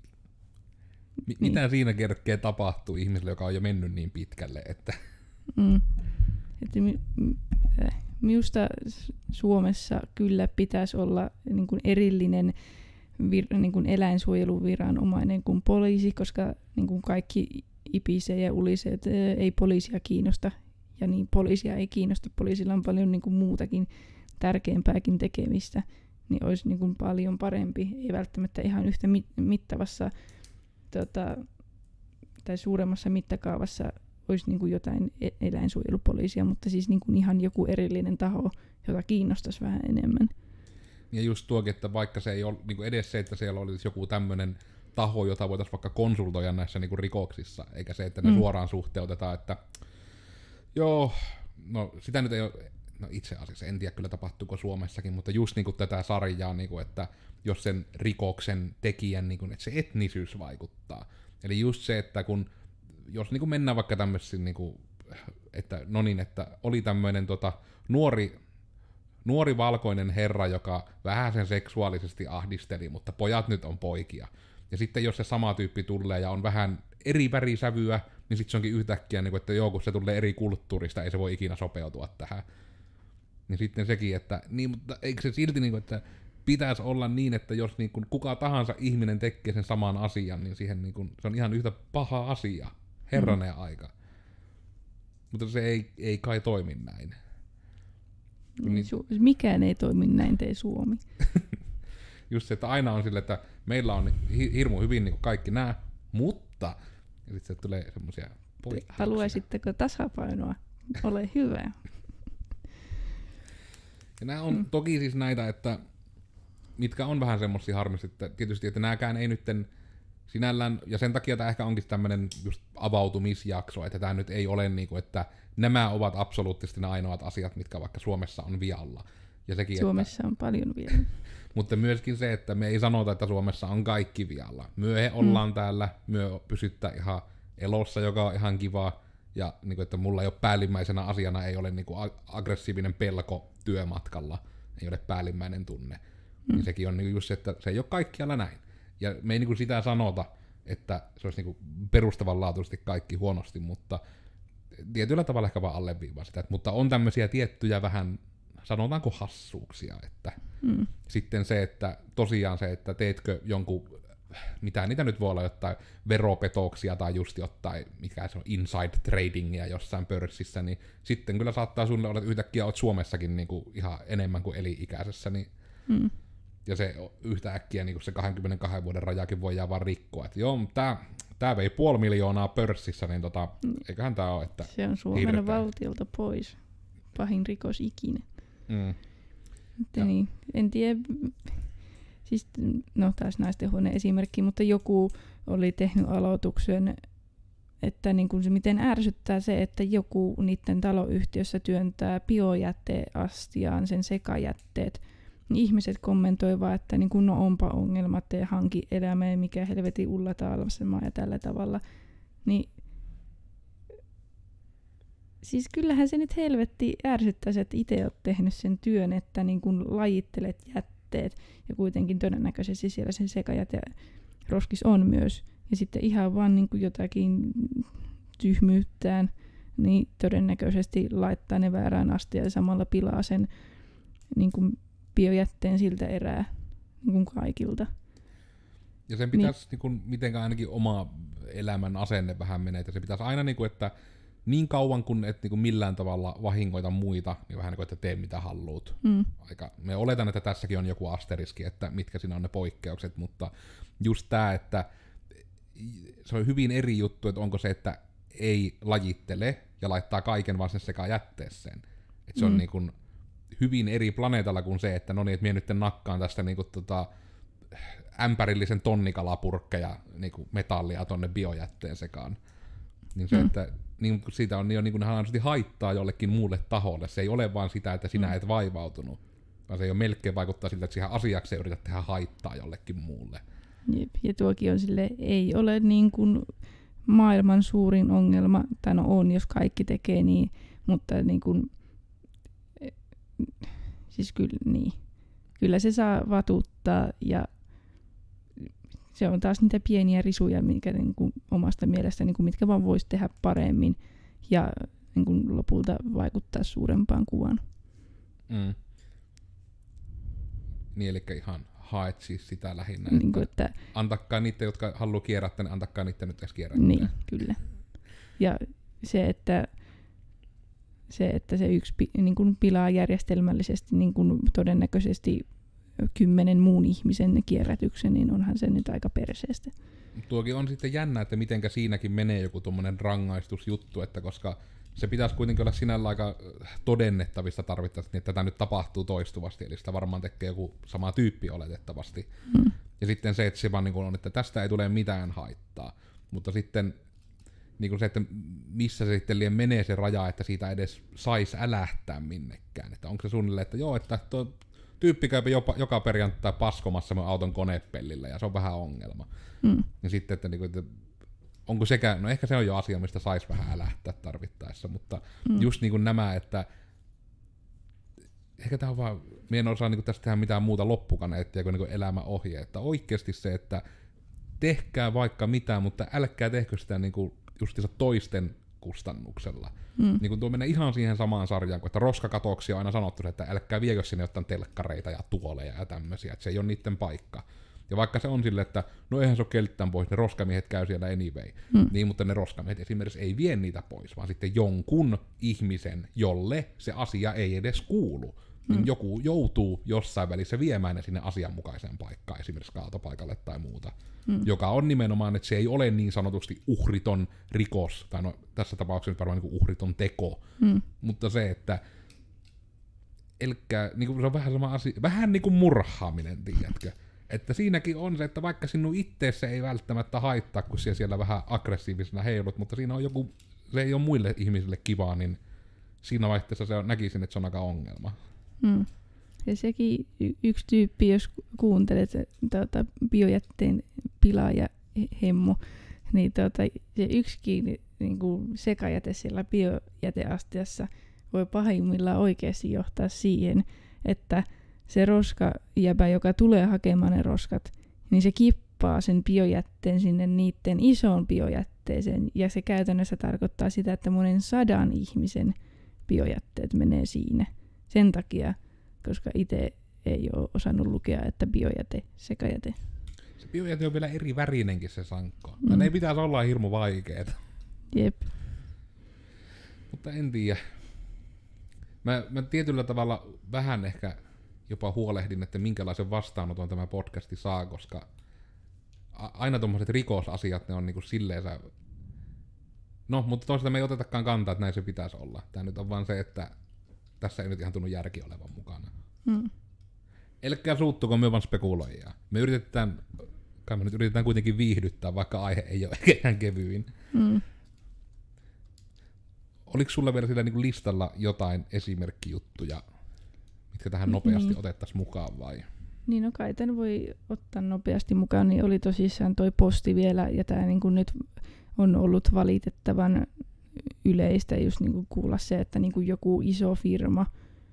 M- niin. Mitä siinä kerkee tapahtuu ihmiselle, joka on jo mennyt niin pitkälle? Että... Mm. Että mi- äh, minusta Suomessa kyllä pitäisi olla niin kuin erillinen vir- niin kuin eläinsuojeluviranomainen kuin poliisi, koska niin kuin kaikki ipisee ja ulisee, että ei poliisia kiinnosta. Ja niin poliisia ei kiinnosta. Poliisilla on paljon niin kuin muutakin tärkeämpääkin tekemistä. Niin olisi niin kuin paljon parempi. Ei välttämättä ihan yhtä mit- mittavassa tota, tai suuremmassa mittakaavassa olisi niin kuin jotain eläinsuojelupoliisia, mutta siis niin kuin ihan joku erillinen taho, jota kiinnostaisi vähän enemmän. Ja just tuokin, että vaikka se ei ole niin kuin edes se, että siellä olisi joku tämmöinen taho, jota voitaisiin vaikka konsultoida näissä niin kuin rikoksissa, eikä se, että ne mm. suoraan suhteutetaan, että joo, no sitä nyt ei ole, no itse asiassa en tiedä kyllä tapahtuuko Suomessakin, mutta just niin kuin tätä sarjaa, niin kuin, että jos sen rikoksen tekijän, niin kuin, että se etnisyys vaikuttaa. Eli just se, että kun jos niin kuin mennään vaikka tämmöisiin, niin kuin, että no niin, että oli tämmöinen tota, nuori, nuori valkoinen herra, joka vähän sen seksuaalisesti ahdisteli, mutta pojat nyt on poikia. Ja sitten jos se sama tyyppi tulee ja on vähän eri värisävyä, niin sitten se onkin yhtäkkiä, niin kuin, että joo, kun se tulee eri kulttuurista, ei se voi ikinä sopeutua tähän. Niin sitten sekin, että niin, mutta eikö se silti, niin kuin, että pitäisi olla niin, että jos niin kuin, kuka tahansa ihminen tekee sen saman asian, niin siihen niin kuin, se on ihan yhtä paha asia. Herranen mm. aika. Mutta se ei, ei kai toimi näin. Niin, Su- mikään ei toimi näin, tee Suomi. Just se, että aina on sille, että meillä on hi- hirmu hyvin niin kuin kaikki nämä, mutta ja sitten se tulee semmoisia poikkeuksia. Haluaisitteko tasapainoa? Ole hyvä. Ja nämä on mm. toki siis näitä, että mitkä on vähän semmoisia harmista, että tietysti, että nääkään ei nytten sinällään, ja sen takia tämä ehkä onkin tämmöinen just avautumisjakso, että tämä nyt ei ole niinku, että nämä ovat absoluuttisesti ne ainoat asiat, mitkä vaikka Suomessa on vialla. Ja sekin, Suomessa että, on paljon vielä. mutta myöskin se, että me ei sanota, että Suomessa on kaikki vialla. Myö ollaan mm. täällä, myö pysyttää ihan elossa, joka on ihan kiva, ja niinku, että mulla ei ole päällimmäisenä asiana, ei ole niinku aggressiivinen pelko työmatkalla, ei ole päällimmäinen tunne. Mm. Niin sekin on niinku just se, että se ei ole kaikkialla näin. Ja me ei niinku sitä sanota, että se olisi niinku perustavanlaatuisesti kaikki huonosti, mutta tietyllä tavalla ehkä vaan alleviivaa sitä. Mutta on tämmöisiä tiettyjä vähän, sanotaanko hassuuksia, että mm. sitten se, että tosiaan se, että teetkö jonkun, mitä niitä nyt voi olla, jotain veropetoksia tai just jotain, mikä se on, inside tradingia jossain pörssissä, niin sitten kyllä saattaa sulle olla, että yhtäkkiä olet Suomessakin niinku ihan enemmän kuin eli-ikäisessä, niin mm. ja se yhtäkkiä niin se kaksikymmentäkaksi vuoden rajakin voi jää vaan rikkoa, että joo, tää, tää vei puoli miljoonaa pörssissä, niin tota, mm. eiköhän tää ole, että se on Suomen hirveä. Valtiolta pois. Pahin rikos ikinä. Mm. Mutta niin, en tiedä, siis no taas naisten huoneen esimerkki, mutta joku oli tehnyt aloituksen, että niin kuin se miten ärsyttää se, että joku niiden taloyhtiössä työntää biojäteastiaan sen sekajätteet. Ihmiset kommentoivat, että niin kun no onpa ongelma, tee hanki elämää, mikä helvetin ullata alvasemaan ja tällä tavalla. Niin, siis kyllähän se nyt helvetti ärsyttäisi, että itse olet tehnyt sen työn, että niin kun lajittelet jätteet ja kuitenkin todennäköisesti siellä sen sekajäte roskis on myös. Ja sitten ihan vaan niin kuin jotakin tyhmyyttään, niin todennäköisesti laittaa ne väärään astiaan ja samalla pilaa sen niin kuin biojätteen siltä erää niin kuin kaikilta. Ja sen pitäisi niin. niin mitenkään ainakin oma elämän asenne vähän menee, että se pitäisi aina, niin kuin, että niin kauan kun et niin kuin millään tavalla vahingoita muita, niin vähän niin kuin, että tee mitä haluut. Mm. Aika, me oletan, että tässäkin on joku asteriski, että mitkä siinä on ne poikkeukset, mutta just tämä, että se on hyvin eri juttu, että onko se, että ei lajittele ja laittaa kaiken vaan sen sekaan jätteeseen. Että se mm. on niin kuin hyvin eri planeetalla kuin se, että no niin, että minä nyt nakkaan tästä niinku tota ämpärillisen tonnikalapurkkeja niinku metallia tonne biojätteen sekaan. Niin se, mm. että niin, siitä on jo niin haittaa jollekin muulle taholle. Se ei ole vaan sitä, että sinä mm. et vaivautunut, vaan se jo melkein vaikuttaa siltä, että siihen asiaksi yrität tehdä haittaa jollekin muulle. Jep. Ja tuokin on sille, ei ole niin kuin maailman suurin ongelma, tai no on, jos kaikki tekee niin, mutta niin kuin siis kyllä, niin. Kyllä se saa vatuttaa ja se on taas niitä pieniä risuja, mitkä niin kuin omasta mielestä, niin kuin mitkä vaan voisi tehdä paremmin ja niin kuin lopulta vaikuttaa suurempaan kuvaan. Mm. Niin, eli ihan haet siis sitä lähinnä, niin kuin, että, että antakaa niitä, jotka haluaa kierrättää, niin antakaa niitä nyt edes kierrättää. Niin, kyllä. Ja se, että se, että se yksi niin kuin pilaa järjestelmällisesti niin kuin todennäköisesti kymmenen muun ihmisen kierrätyksen, niin onhan se nyt aika perseestä. Tuokin on sitten jännä, että mitenkä siinäkin menee joku tommonen rangaistusjuttu, että koska se pitäisi kuitenkin olla sinällä aika todennettavista tarvittaessa, että tätä nyt tapahtuu toistuvasti, eli sitä varmaan tekee joku sama tyyppi oletettavasti. Hmm. Ja sitten se, että se vaan niin kuin on, että tästä ei tule mitään haittaa, mutta sitten niin kuin se, että missä se sitten liian menee se raja, että siitä edes saisi älähtää minnekään. Että onko se suunnilleen, että joo, että tuo tyyppi käy jopa, joka perjantai paskomassa mun auton konepellillä, ja se on vähän ongelma. Mm. Ja sitten, että, niin kuin, että onko sekä, no ehkä se on jo asia, mistä saisi vähän älähtää tarvittaessa, mutta mm. just niin kuin nämä, että ehkä tämä on vaan, minä en osaa niin kuin tästä tehdä mitään muuta loppukaneettia kuin, niin kuin elämäohje, että oikeasti se, että tehkää vaikka mitään, mutta älkää tehkö sitä niin kuin justiinsa toisten kustannuksella. Mm. Niin kun tuo menee ihan siihen samaan sarjaan, kun että roskakatoksia on aina sanottu, että älkää viekö sinne jotain telkkareita ja tuoleja ja tämmöisiä, että se ei ole niiden paikka. Ja vaikka se on silleen, että no eihän se ole kelttään pois, ne roskamiehet käy siellä anyway, mm. niin mutta ne roskamiehet esimerkiksi ei vie niitä pois, vaan sitten jonkun ihmisen, jolle se asia ei edes kuulu, mm. niin joku joutuu jossain välissä viemään ne sinne asianmukaiseen paikkaan, esimerkiksi kaatopaikalle tai muuta. Mm. Joka on nimenomaan, että se ei ole niin sanotusti uhriton rikos, tai no tässä tapauksessa nyt varmaan niin kuin uhriton teko, mm. mutta se, että elkää, niin kuin se on vähän sama asia, vähän niin kuin murhaaminen, tiedätkö? Että siinäkin on se, että vaikka sinun itteessä ei välttämättä haittaa, kun siellä, siellä vähän aggressiivisena heilut, mutta siinä on joku, se ei ole muille ihmisille kivaa, niin siinä vaihteessa se on, näkisin, että se on aika ongelma. Mm. Ja sekin y- yksi tyyppi, jos kuuntelet tuota, biojätteen pilaaja hemmo, niin tuota, se yksikin niin kuin sekajäte siellä biojäteastiassa voi pahimmillaan oikeasti johtaa siihen, että se roskajäbä, joka tulee hakemaan ne roskat, niin se kippaa sen biojätteen sinne niitten isoon biojätteeseen, ja se käytännössä tarkoittaa sitä, että monen sadan ihmisen biojätteet menee siinä. Sen takia, koska itse ei ole osannut lukea, että biojäte, sekajäte. Se biojäte on vielä eri värinenkin se sankko. Mm. Tänne ei pitäisi olla hirmu vaikeeta. Jep. Mutta en tiedä. Mä, mä tietyllä tavalla vähän ehkä jopa huolehdin, että minkälaisen vastaanoton tämä podcasti saa, koska a- aina tommoset rikosasiat, ne on niinku silleensä... No, mutta toisaalta me ei otetakaan kantaa, että näin se pitäisi olla. Tää nyt on vaan se, että tässä ei nyt ihan tunnu järki olevan mukana. Mm. Elkää suuttuko, me vaan spekuloijaa. Me yritetään, kai me nyt yritetään kuitenkin viihdyttää, vaikka aihe ei ole ihan kevyin. Mm. Oliko sulla vielä sillä niinku listalla jotain esimerkkijuttuja, mitkä tähän nopeasti niin. otettaisiin mukaan vai? Niin, no kai tämän voi ottaa nopeasti mukaan, niin oli tosissaan toi posti vielä, ja tämä niin kuin nyt on ollut valitettavan yleistä just niin kuin kuulla se, että niin kuin joku iso firma,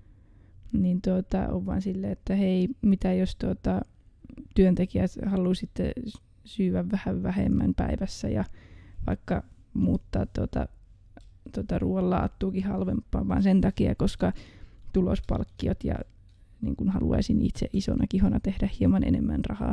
niin tuota, on vaan silleen, että hei, mitä jos tuota, työntekijät haluaa sitten syyä vähän vähemmän päivässä ja vaikka muuttaa tuota, tuota ruoan laattuukin halvempaa, vaan sen takia, koska tulospalkkiot ja niin kuin haluaisin itse isona kihona tehdä hieman enemmän rahaa.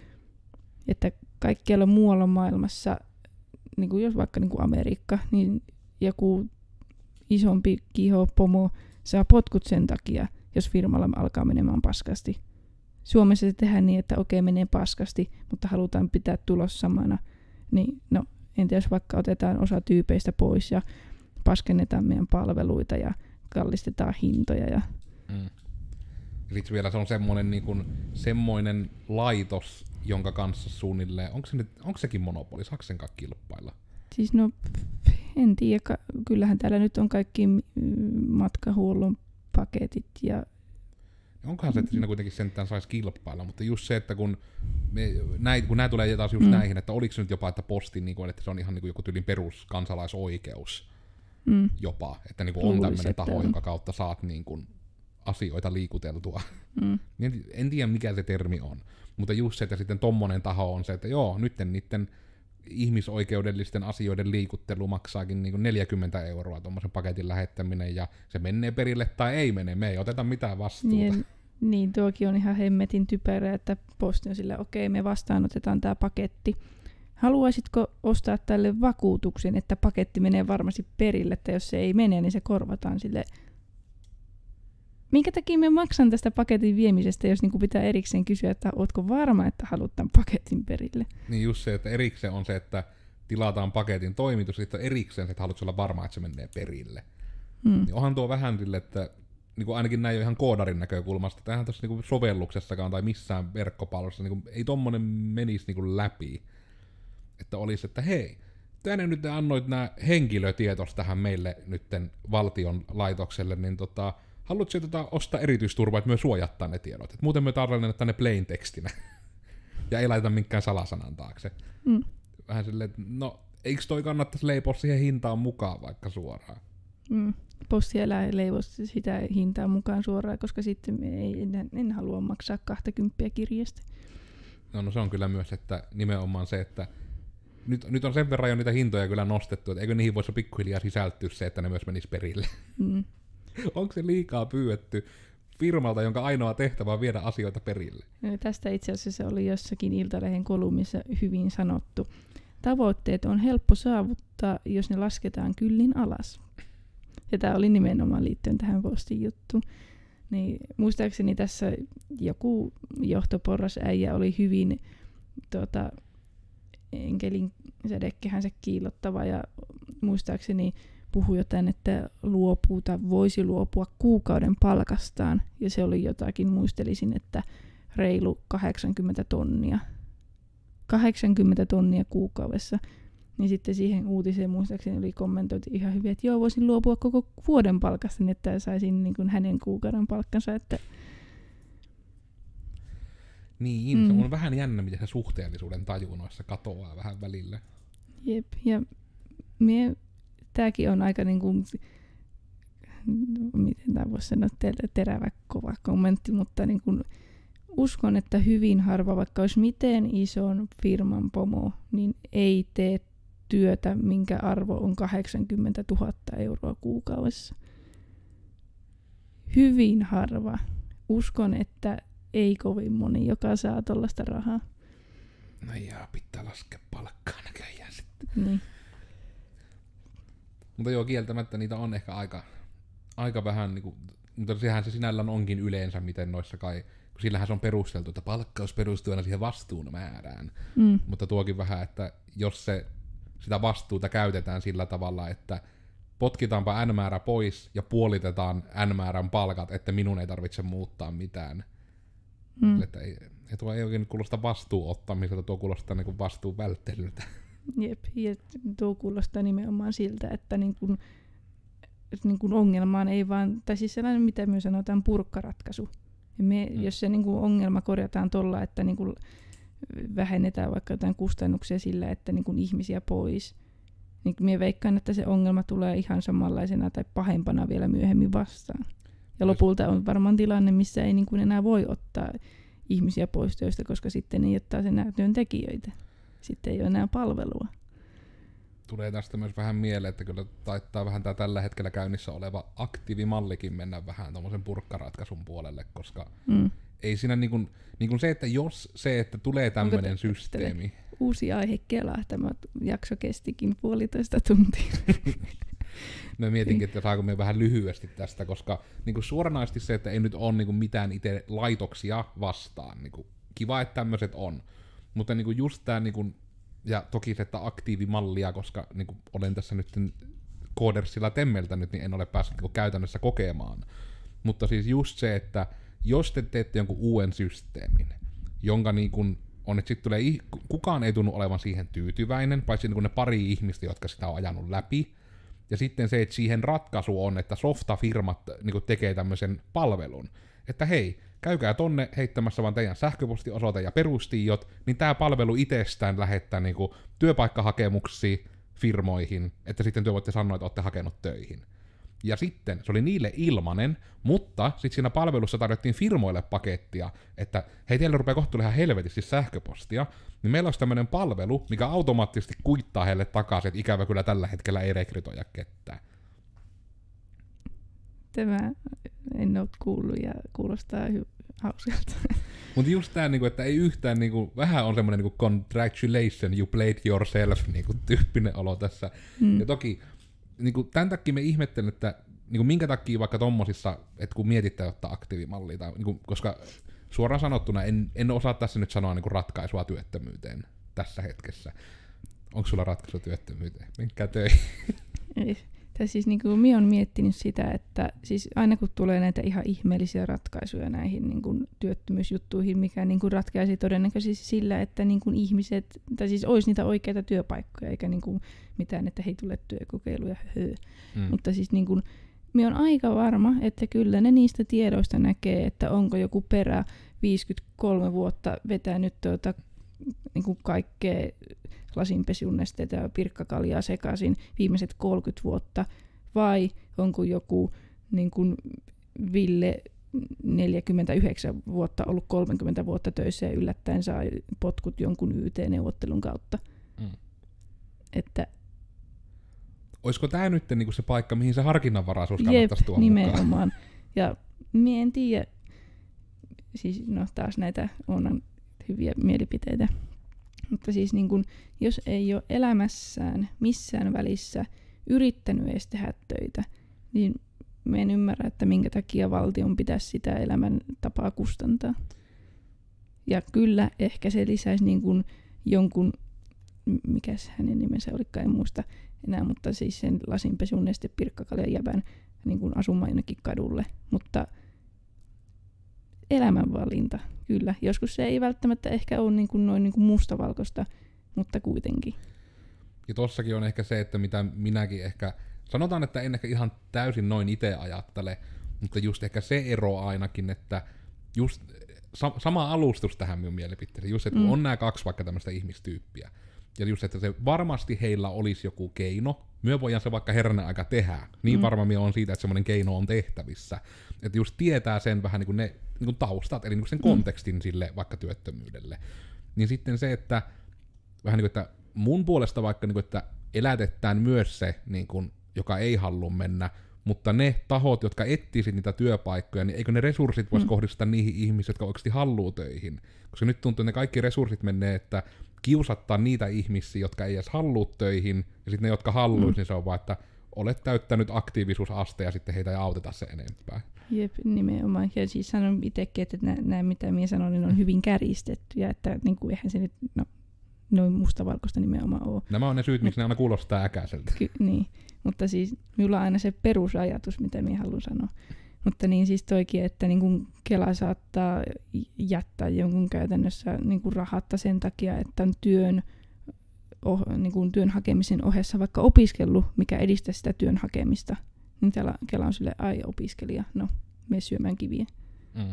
Että kaikkialla muualla maailmassa, niin kuin jos vaikka niin kuin Amerikka, niin joku isompi kiho, pomo saa potkut sen takia, jos firmalla alkaa menemään paskasti. Suomessa se tehdään niin, että okei, menee paskasti, mutta halutaan pitää tulos samana. Niin, no, entä jos vaikka otetaan osa tyypeistä pois ja paskennetaan meidän palveluita ja kallistetaan hintoja. Ja Mm. Ja sitten vielä se on semmoinen, niin kuin, semmoinen laitos, jonka kanssa suunnilleen, onko, se nyt, onko sekin monopoli, saako sen kanssa kilpailla? Siis no, en tiedä, kyllähän täällä nyt on kaikki matkahuollon paketit ja... Onkohan se, että siinä kuitenkin sentään saisi kilpailla, mutta just se, että kun, me, näin, kun nämä tulee taas just mm. näihin, että oliko se nyt jopa, että posti, niin kuin, että se on ihan niin kuin joku tyylin peruskansalaisuoikeus mm. jopa, että niin kuin on tämmöinen taho, on. Jonka kautta saat niin kuin asioita liikuteltua. Mm. En, en tiedä, mikä se termi on, mutta just se, että sitten tommonen taho on se, että joo, nytten niiden ihmisoikeudellisten asioiden liikuttelu maksaakin niin kuin neljäkymmentä euroa tuommoisen paketin lähettäminen, ja se menee perille tai ei mene, me ei oteta mitään vastuuta. Niin, niin tuokin on ihan hemmetin typerä, että posti on sillä, okei, me vastaanotetaan tämä paketti. Haluaisitko ostaa tälle vakuutuksen, että paketti menee varmasti perille, että jos se ei mene, niin se korvataan sille. Minkä takia me maksan tästä paketin viemisestä, jos niinku pitää erikseen kysyä, että ootko varma, että haluat tämän paketin perille? Niin just se, että erikseen on se, että tilataan paketin toimitus, ja sitten erikseen se, että haluat olla varma, että se menee perille. Hmm. Niin onhan tuo vähän sille, että niin kuin ainakin näin jo ihan koodarin näkökulmasta, että eihän tuossa niin sovelluksessakaan tai missään verkkopalvelussa niin ei tommonen menisi niin läpi. Että olisi, että hei, tänne nyt annoit nämä henkilötietos tähän meille nytten valtion laitokselle, niin tota, haluatko tota ostaa erityisturvaa, että me suojattaa ne tiedot? Et muuten me tarvitsemme tänne plain tekstinä. Ja ei laita minkään salasanan taakse. Mm. Vähän silleen, että no, eikö toi kannattaisi leipoa siihen hintaan mukaan vaikka suoraan? Mm. Posti älä leivo sitä hintaa mukaan suoraan, koska sitten ei, en, en halua maksaa kaksikymmentä kirjasta. No, no se on kyllä myös, että nimenomaan se, että nyt, nyt on sen verran jo niitä hintoja kyllä nostettu, että eikö niihin voisi pikkuhiljaa sisältyä se, että ne myös menis perille. Mm. Onko se liikaa pyydetty firmalta, jonka ainoa tehtävä on viedä asioita perille? No, tästä itse asiassa oli jossakin Iltalehden kolumnissa hyvin sanottu. Tavoitteet on helppo saavuttaa, jos ne lasketaan kyllin alas. Ja tämä oli nimenomaan liittyen tähän postin juttuun. Niin, muistaakseni tässä joku johtoporrasäijä oli hyvin tota, enkelin sädekehänsä kiillottava ja muistaakseni puhui jotain, että luopuuta voisi luopua kuukauden palkastaan. Ja se oli jotakin, muistelisin, että reilu kahdeksankymmentä tonnia. kahdeksankymmentä tonnia kuukaudessa. Niin sitten siihen uutiseen muistaakseni oli kommentoitu ihan hyvin, että joo, voisin luopua koko vuoden palkasta, niin että saisin niin kuin hänen kuukauden palkkansa. Että niin, mm. se on vähän jännä, miten se suhteellisuuden taju noissa katoaa vähän välillä. Jep, ja mie, tääkin on aika niin kuin, miten tämä voisi sanoa, terävä kova kommentti, mutta niin kuin, uskon, että hyvin harva, vaikka olisi miten ison firman pomo, niin ei tee työtä, minkä arvo on kahdeksankymmentätuhatta euroa kuukaudessa. Hyvin harva. Uskon, että ei kovin moni, joka saa tuollaista rahaa. No jaa, pitää laskea palkkaa näköjään sitten. Niin. Mutta joo, kieltämättä niitä on ehkä aika, aika vähän, niin kuin, mutta sehän se sinällään onkin yleensä, miten noissa kai, kun sillähän se on perusteltu, että palkkaus perustuu aina siihen vastuun määrään. Mm. Mutta tuokin vähän, että jos se, sitä vastuuta käytetään sillä tavalla, että potkitaanpa N määrä pois ja puolitetaan N määrän palkat, että minun ei tarvitse muuttaa mitään. Mm. Että ei, ja tuo ei oikein kuulosta vastuun ottamiselta, tuo kuulostaa niin kuin vastuun välttelyltä. Jep, ja tuo kuulostaa nimenomaan siltä, että niin kuin, niin kuin ongelmaan ei vaan, tai siis sellainen, mitä me sanotaan, purkkaratkaisu. Ja me, mm. Jos se niin kuin ongelma korjataan tuolla, että niin kuin vähennetään vaikka jotain kustannuksia sillä, että niin kuin ihmisiä pois, niin minä veikkaan, että se ongelma tulee ihan samanlaisena tai pahempana vielä myöhemmin vastaan. Ja lopulta on varmaan tilanne, missä ei niin kuin enää voi ottaa ihmisiä pois töistä, koska sitten ei ottaa enää työntekijöitä. Sitten ei ole enää palvelua. Tulee tästä myös vähän mieleen, että kyllä taittaa vähän tämä tällä hetkellä käynnissä oleva aktiivimallikin mennä vähän tommosen purkkaratkaisun puolelle, koska mm. ei siinä niin kuin, niin kuin se, että jos se, että tulee tämmöinen systeemi. Uusi aihe Kelaa, tämä jakso kestikin puolitoista tuntia. Mä mietinkin, että saako me vähän lyhyesti tästä, koska niin kuin suoranaisesti se, että ei nyt ole niin kuin mitään itse laitoksia vastaan. Niin kuin, kiva, että tämmöiset on. Mutta niin kuin just tää, niin kuin, ja toki se, että aktiivimallia, koska niin kuin olen tässä nyt Codersilla temmeltänyt, niin en ole päässyt niin kuin käytännössä kokemaan. Mutta siis just se, että jos te teette jonkun uuden systeemin, jonka niin kuin on, että sit tulee, kukaan ei tunnu olevan siihen tyytyväinen, paitsi niin kuin ne pari ihmistä, jotka sitä on ajanut läpi. Ja sitten se, että siihen ratkaisu on, että softafirmat niin kuin tekee tämmöisen palvelun. Että hei, käykää tonne heittämässä vaan teidän sähköpostiosoite ja perustiiot, niin tämä palvelu itsestään lähettää niin kuin työpaikkahakemuksia firmoihin, että sitten te voitte sanoa, että olette hakenut töihin. Ja sitten se oli niille ilmanen, mutta sitten siinä palvelussa tarjottiin firmoille pakettia, että hei, teille rupeaa kohta ihan helvetisti sähköpostia, niin meillä olisi tämmöinen palvelu, mikä automaattisesti kuittaa heille takaisin, että ikävä kyllä tällä hetkellä ei rekrytoida ketään. Tämä en ole kuullut ja kuulostaa hy- hauskalta. Mutta just tämä, että ei yhtään, vähän on semmoinen congratulations, you played yourself tyyppinen olo tässä. Mm. Ja toki tämän takia me ihmettelen, että minkä takia vaikka tommosissa, että kun mietitte ottaa aktiivimallia, tai, koska suoraan sanottuna en, en osaa tässä nyt sanoa ratkaisua työttömyyteen tässä hetkessä. Onko sulla ratkaisu työttömyyteen? Menkää töihin. Ei. Tai siis niin kuin minä olen miettinyt sitä, että siis aina kun tulee näitä ihan ihmeellisiä ratkaisuja näihin niin kuin työttömyysjuttuihin, mikä niin kuin ratkaisi todennäköisesti sillä, että niin kuin ihmiset, tai siis olisi niitä oikeita työpaikkoja, eikä niin kuin mitään, että hei tule työkokeiluja, höö. Mm. Mutta siis niin kuin, minä olen aika varma, että kyllä ne niistä tiedoista näkee, että onko joku perä viisikymmentäkolme vuotta vetänyt tuota, niin kuin kaikkea lasinpesunesteitä ja pirkkakaljaa sekaisin viimeiset kolmekymmentä vuotta, vai onko joku niin kuin Ville neljäkymmentäyhdeksän vuotta ollut kolmekymmentä vuotta töissä ja yllättäen saa potkut jonkun Y T-neuvottelun kautta. Mm. Että olisiko tämä nyt niinku se paikka, mihin se harkinnanvaraisuus kannattaisi tuoda nimenomaan. mukaan? Ja minä en tiedä, siis no taas näitä on hyviä mielipiteitä. Mutta siis niin kun, jos ei ole elämässään missään välissä yrittänyt edes tehdä töitä, niin mä en ymmärrä, että minkä takia valtion pitäisi sitä elämäntapaa kustantaa. Ja kyllä ehkä se lisäisi niin kun jonkun, mikäs hänen nimensä olikaan, en muista enää, mutta siis sen lasinpesun neste pirkkakaljan jävän niin kun asumaan jonnekin kadulle. Mutta elämänvalinta, kyllä. Joskus se ei välttämättä ehkä ole niin kuin noin niin kuin mustavalkoista, mutta kuitenkin. Ja tossakin on ehkä se, että mitä minäkin ehkä, sanotaan, että en ehkä ihan täysin noin itse ajattele, mutta just ehkä se ero ainakin, että just sa- sama alustus tähän minun mielipiteeseen, just että mm. on nämä kaksi vaikka tämmöistä ihmistyyppiä, ja just että se varmasti heillä olisi joku keino, myö voidaan se vaikka herranen aika tehdä, niin mm. varma minä on siitä, että semmoinen keino on tehtävissä, että just tietää sen vähän niin kuin ne niin kuin taustat, eli niin kuin sen kontekstin mm. sille vaikka työttömyydelle, niin sitten se, että vähän niin kuin, että mun puolesta vaikka, niin kuin, että elätetään myös se, niin kuin, joka ei halua mennä, mutta ne tahot, jotka etsivät niitä työpaikkoja, niin eikö ne resurssit voisi mm. kohdistaa niihin ihmisiin, jotka oikeasti haluaa töihin? Koska nyt tuntuu, että ne kaikki resurssit menee, että kiusattaa niitä ihmisiä, jotka ei edes halua töihin, ja sitten ne, jotka haluaisi, mm. niin se on vaan, että olet täyttänyt aktiivisuusaste, ja sitten heitä ei auteta se enempää. Jep, nimenomaan. Ja siis sanon itsekin, että nämä, mitä minä sanon, niin on hyvin kärjistetty, ja että niin kuin, eihän se nyt, no, noin mustavalkoista nimenomaan ole. Nämä on ne syyt, miksi ne aina kuulostaa äkäiseltä. Ky- niin, mutta siis minulla on aina se perusajatus, mitä minä haluan sanoa. Mutta niin siis toikin, että niin kuin Kela saattaa jättää jonkun käytännössä niin kuin rahatta sen takia, että on työn, oh, niin kuin työn hakemisen ohessa vaikka opiskellut, mikä edistää sitä työn hakemista. Niin täällä Kela on sille ai opiskelija, no mene syömään kiviä. Mm.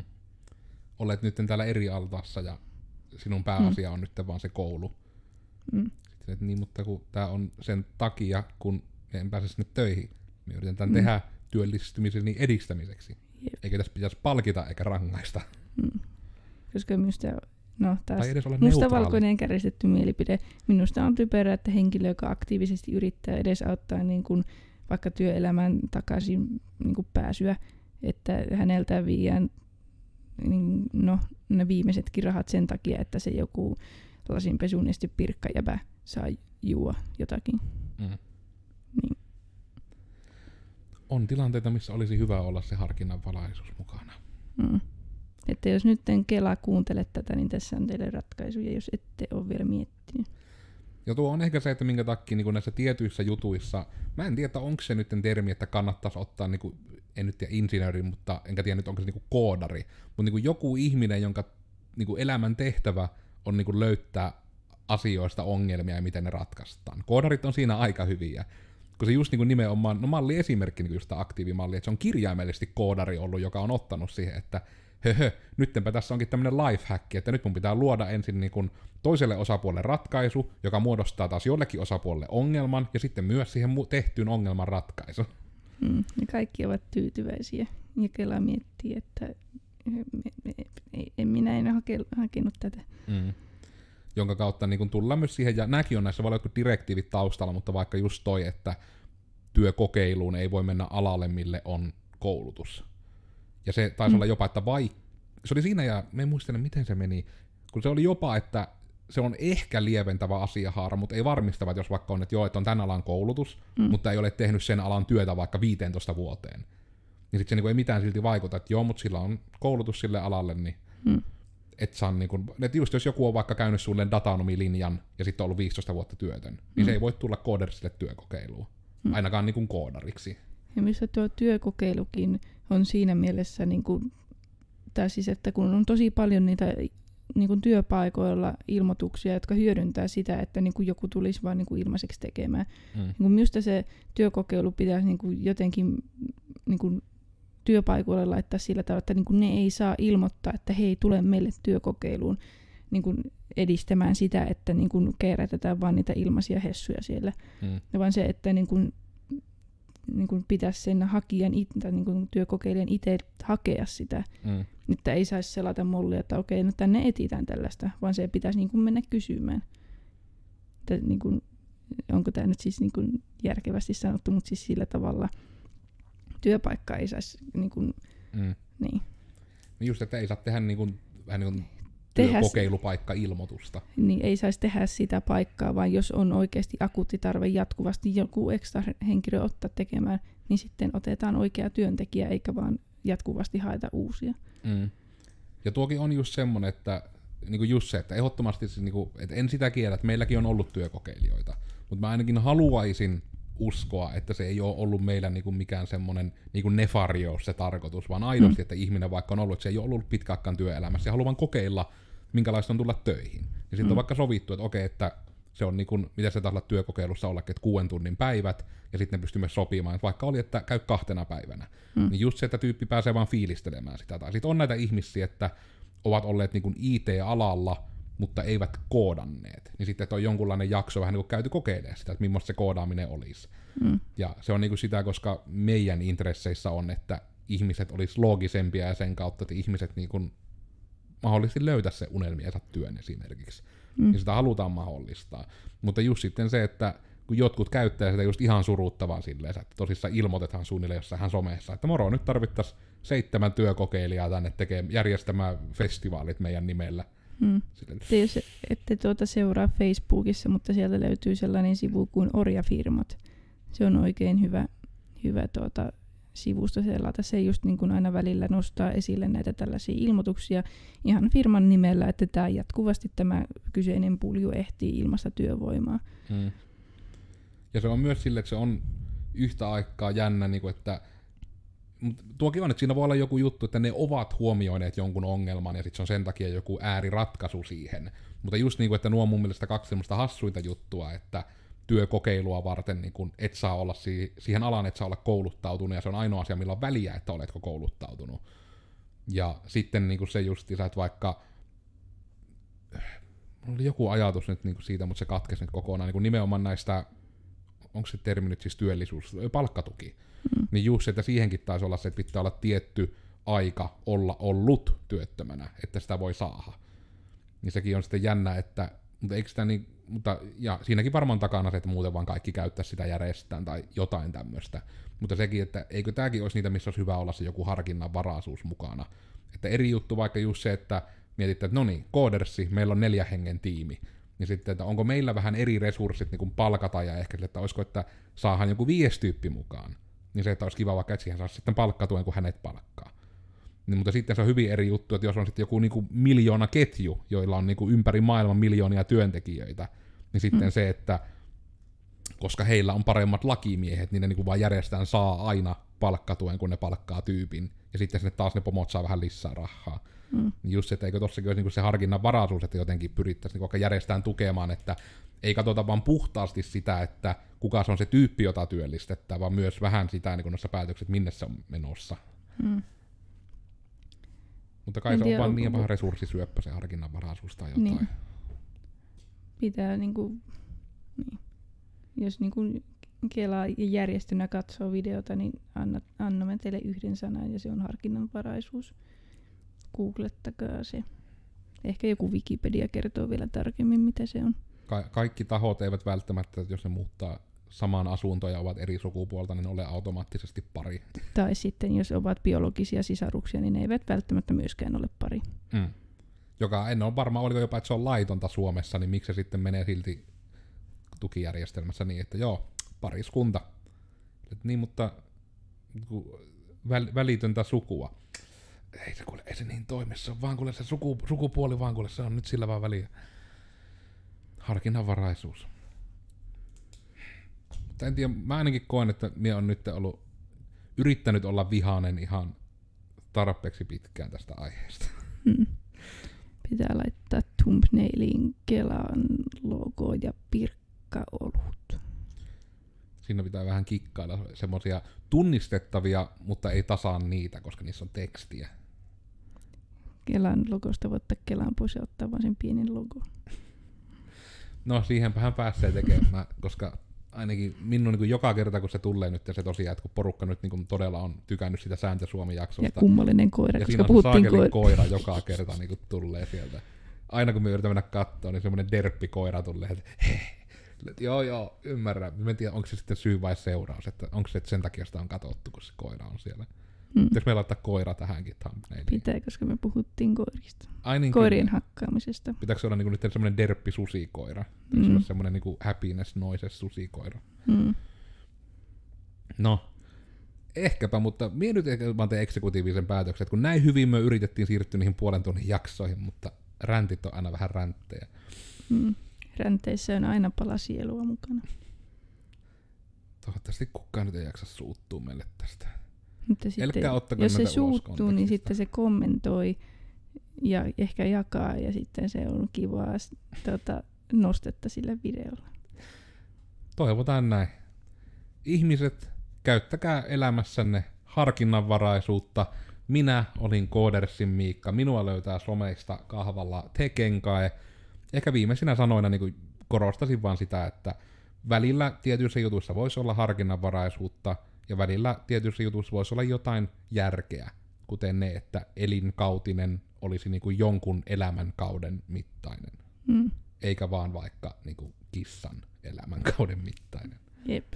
Olet nyt täällä eri altaassa ja sinun pääasia mm. on nyt vaan se koulu. Mm. Sitten, että niin, mutta kun tämä on sen takia, kun en pääse sinne töihin, me yritetään mm. tehdä työllistymisen edistämiseksi. Jep. Eikä tässä pitäisi palkita eikä rangaista. Mm. Koska minusta, no taas mustavalkoinen kärjistetty mielipide, minusta on typerää, että henkilö, joka aktiivisesti yrittää edesauttaa niin kuin vaikka työelämän takaisin niin kuin pääsyä, että häneltä viiään niin, no, ne viimeisetkin rahat sen takia, että se joku lasinpesunesti pirkkajäbä saa juua jotakin. Mm. Niin. On tilanteita, missä olisi hyvä olla se harkinnanvalaisuus mukana. Mm. Että jos nyt Kela kuuntele tätä, niin tässä on teille ratkaisuja, jos ette ole vielä miettinyt. Ja tuo on ehkä se, että minkä takia niin näissä tietyissä jutuissa, mä en tiedä, onko se nyt termi, että kannattaisi ottaa, niin kuin, en nyt tiedä insinööri, mutta enkä tiedä nyt, onko se niin kuin koodari, mutta niin kuin joku ihminen, jonka niin kuin elämän tehtävä on niin kuin löytää asioista ongelmia ja miten ne ratkaistaan. Koodarit on siinä aika hyviä, kun se just niin kuin nimenomaan, no malli esimerkki niin kuin just tämä aktiivimalli, että se on kirjaimellisesti koodari ollut, joka on ottanut siihen, että höhö, nyttenpä tässä onkin tämmöinen lifehack, että nyt mun pitää luoda ensin niin kuin toiselle osapuolelle ratkaisu, joka muodostaa taas jollekin osapuolelle ongelman, ja sitten myös siihen tehtyyn ongelman ratkaisu. Mm, ja kaikki ovat tyytyväisiä, ja Kela miettii, että en minä en hakenut tätä. Mm. Jonka kautta niin kun tullaan myös siihen, ja nämäkin on näissä voi olla jotkut direktiivit taustalla, mutta vaikka just toi, että työkokeiluun ei voi mennä alalle, mille on koulutus. Ja se taisi mm. olla jopa, että vai... Se oli siinä, ja me en muistele, miten se meni, kun se oli jopa, että se on ehkä lieventävä asiahaara, mutta ei varmistava, että jos vaikka on, että joo, että on tämän alan koulutus, mm. mutta ei ole tehnyt sen alan työtä vaikka viisitoista vuoteen. Niin sitten se niin ei mitään silti vaikuta, että joo, mutta sillä on koulutus sille alalle, niin mm. et saa niin kuin, että just jos joku on vaikka käynyt sulle datanomilinjan ja sitten on ollut viisitoista vuotta työtön, mm. niin se ei voi tulla koodarisille työkokeiluun, mm. ainakaan niin kuin koodariksi. Ja missä tuo työkokeilukin on siinä mielessä, niin kuin, tai siis, että kun on tosi paljon niitä niin kuin työpaikoilla ilmoituksia, jotka hyödyntää sitä, että niin kuin joku tulisi vain niin kuin ilmaiseksi tekemään. Mm. Niin kuin minusta se työkokeilu pitäisi niin kuin jotenkin niin kuin työpaikoille laittaa sillä tavalla, että niin kuin ne ei saa ilmoittaa, että hei, tule meille työkokeiluun niin kuin edistämään sitä, että niin kuin kerätetään vaan niitä ilmaisia hessuja siellä. Mm. Ja vaan se, että niin kuin niin kuin pitäisi sen hakijan itse, niin kuin työkokeilijan itse hakea sitä. Mm. Että ei saisi selata mollia, että okei, no tänne etsitään tällaista, vaan se pitäisi niin kuin mennä kysymään. Että, niin kuin, onko tämä nyt siis niin kuin järkevästi sanottu, mutta siis sillä tavalla työpaikkaa ei saisi niin kuin, mm. niin. Just, että ei saa tehdä niin kuin, vähän niin kuin työkokeilupaikka-ilmoitusta. Niin, ei saisi tehdä sitä paikkaa, vaan jos on oikeasti akuutti tarve jatkuvasti joku ekstra henkilö ottaa tekemään, niin sitten otetaan oikea työntekijä, eikä vaan jatkuvasti haeta uusia. Mm. Ja tuokin on just semmoinen, että niinku just se, että ehdottomasti, niinku, että en sitä kiellä, että meilläkin on ollut työkokeilijoita, mutta mä ainakin haluaisin uskoa, että se ei ole ollut meillä niinku mikään semmoinen niinku nefarious se tarkoitus, vaan aidosti, mm. että ihminen vaikka on ollut, että se ei ole ollut pitkäaikaan työelämässä ja haluaa kokeilla, minkälaista on tulla töihin. Ja sitten mm. on vaikka sovittu, että okei, että se on niin kuin, mitä se taas olla työkokeilussa ollakin, että kuuden tunnin päivät, ja sitten ne pystyy myös sopimaan, että vaikka oli, että käy kahtena päivänä, mm. niin just se, että tyyppi pääsee vaan fiilistelemään sitä. Tai sitten on näitä ihmisiä, että ovat olleet niin kuin I T-alalla, mutta eivät koodanneet. Niin sitten, että on jonkunlainen jakso vähän niin kuin käyty kokeilemaan sitä, että millaista se koodaaminen olisi. Mm. Ja se on niin kuin sitä, koska meidän intresseissä on, että ihmiset olisi loogisempia ja sen kautta, että ihmiset niin kuin mahdollisesti löytää se unelmiensa työn esimerkiksi. Mm. Ja sitä halutaan mahdollistaa. Mutta just sitten se, että kun jotkut käyttää sitä just ihan suruttavaa silleen, että tosissaan ilmoitetaan suunnilleen jossain somessa, että moro, nyt tarvittaisiin seitsemän työkokeilijaa tänne tekemään, järjestämään festivaalit meidän nimellä. Mm. Te jos ette tuota seuraa Facebookissa, mutta sieltä löytyy sellainen sivu kuin Orjafirmat. Se on oikein hyvä, hyvä tuota sivusto selata. Se just niin kuin aina välillä nostaa esille näitä tällaisia ilmoituksia ihan firman nimellä, että tämä jatkuvasti tämä kyseinen pulju ehtii ilmasta työvoimaa. Hmm. Ja se on myös sille, että se on yhtä aikaa jännä, niin kuin, että tuokin on, että siinä voi olla joku juttu, että ne ovat huomioineet jonkun ongelman ja sitten se on sen takia joku ääriratkaisu siihen. Mutta just niin kuin, että nuo on mun mielestä kaksi semmoista hassuinta juttua, että työkokeilua varten niin kun et saa olla si- siihen alaan, et saa olla kouluttautunut, ja se on ainoa asia, millä on väliä, että oletko kouluttautunut. Ja sitten niin se justiinsa, että vaikka mulla oli joku ajatus nyt niin siitä, mutta se katkesi nyt kokonaan, niin nimenomaan näistä, onko se termi nyt siis työllisyys, palkkatuki, mm. niin just, että siihenkin taisi olla se, että pitää olla tietty aika olla ollut työttömänä, että sitä voi saada. Niin sekin on sitten jännä, että mutta eikö sitä niin, mutta, ja siinäkin varmaan takana se, että muuten vaan kaikki käyttää sitä järjestään tai jotain tämmöistä. Mutta sekin, että eikö tämäkin olisi niitä, missä olisi hyvä olla se joku harkinnanvaraisuus mukana. Että eri juttu vaikka just se, että mietitte, että no niin, Codersi, meillä on neljä hengen tiimi. Niin sitten, että onko meillä vähän eri resurssit niin kuin palkata ja ehkä, että olisiko, että saadaan joku viides tyyppi mukaan. Niin se, että olisi kiva vaikka, että siihen saa sitten palkkatuen, kun hänet palkkaa. Niin, mutta sitten se on hyvin eri juttu, että jos on sitten joku niinku miljoona ketju, joilla on niinku ympäri maailman miljoonia työntekijöitä, niin sitten mm. se, että koska heillä on paremmat lakimiehet, niin ne niinku vaan järjestetään saa aina palkkatuen, kun ne palkkaa tyypin, ja sitten sinne taas ne pomot saa vähän lisää rahaa. Mm. Niin just se, että eikö tossakin olisi niinku se harkinnan varaisuus, että jotenkin pyrittäisiin niinku järjestään tukemaan, että ei katsota vaan puhtaasti sitä, että kuka se on se tyyppi, jota työllistetään, vaan myös vähän sitä niin noissa päätökset, minne se on menossa. Mm. Mutta kai en se on tiedä, vaan niin vähän resurssisyöppä se harkinnanvaraisuus tai jotain. Niin. Pitää niinku, niin. Jos niinku Kela järjestönä katsoo videota, niin anna, annamme teille yhden sanan ja se on harkinnanvaraisuus. Googlettakaa se. Ehkä joku Wikipedia kertoo vielä tarkemmin, mitä se on. Ka- kaikki tahot eivät välttämättä, jos ne muuttaa samaan asuntoon ja ovat eri sukupuolta, niin ne ole automaattisesti pari. Tai sitten jos ovat biologisia sisaruksia, niin ne eivät välttämättä myöskään ole pari. Mm. Joka en ole varma, oliko jopa, että se on laitonta Suomessa, niin miksi se sitten menee silti tukijärjestelmässä niin, että joo, pariskunta. Et niin, mutta väl, välitöntä sukua. Ei se, kuule, ei se niin toimi, se on vaan kuule se suku, sukupuoli, vaan kuule se on nyt sillä vaan väliä. Harkinnanvaraisuus. En tiedä, mä ainakin koen, että minä on nyt ollut, yrittänyt olla vihainen ihan tarpeeksi pitkään tästä aiheesta. Hmm. Pitää laittaa thumbnailiin Kelan logo ja Pirkka-olut. Siinä pitää vähän kikkailla semmoisia tunnistettavia, mutta ei tasaan niitä, koska niissä on tekstiä. Kelan logosta voi ottaa Kelan pois ja ottaa vaan sen pienen logo. No siihenpähän pääsee tekemään, koska ainakin minun niin kuin joka kerta, kun se tulee nyt, ja se tosiaan, että kun porukka nyt niin kuin todella on tykännyt sitä Sääntö Suomi-jaksosta. Ja kummallinen koira, ja koska puhuttiin koira. koira joka kerta niin kuin tulee sieltä. Aina kun me yritetään mennä katsoa, niin semmoinen derppikoira tulee, että hei, joo joo, ymmärrän. Mä en tiedä, onko se sitten syy vai seuraus, että onko se, että sen takia sitä on katsottu, kun se koira on siellä. Hmm. Pitäis meillä laittaa koira tähänkin thumbnailiin? Pitää, koska me puhuttiin koirista. Ai niin, koirien kyllä. Hakkaamisesta. Pitääkö se olla niinku nyt semmoinen derppi-susikoira? Pitääkö se olla semmoinen niinku happiness noises susikoira? Hmm. No, ehkäpä, mutta mie nyt ehkä vaan teen eksekutiivisen päätöksen, että kun näin hyvin me yritettiin siirtyä niihin puolen tunnin jaksoihin, mutta räntit on aina vähän ränttejä. Hmm. Ränteissä on aina pala sielua mukana. Toivottavasti kukaan nyt ei jaksa suuttua meille tästä. Mutta sitten, Älkää ottako jos se näitä ulos suuttuu, niin kontekstista. sitten se kommentoi ja ehkä jakaa ja sitten se on kivaa s- tota, nostetta sillä videolla. Toivotaan näin. Ihmiset, käyttäkää elämässänne harkinnanvaraisuutta. Minä olin Koodersin Miikka. Minua löytää someista kahvalla Tekenkae. Ehkä viimeisinä sanoina niin korostasin vaan sitä, että välillä tietyissä jutuissa voisi olla harkinnanvaraisuutta ja välillä tietyissä jutuissa voisi olla jotain järkeä, kuten ne, että elinkautinen olisi niin kuin jonkun elämänkauden mittainen, Mm. eikä vaan vaikka niin kuin kissan elämänkauden mittainen. Jep.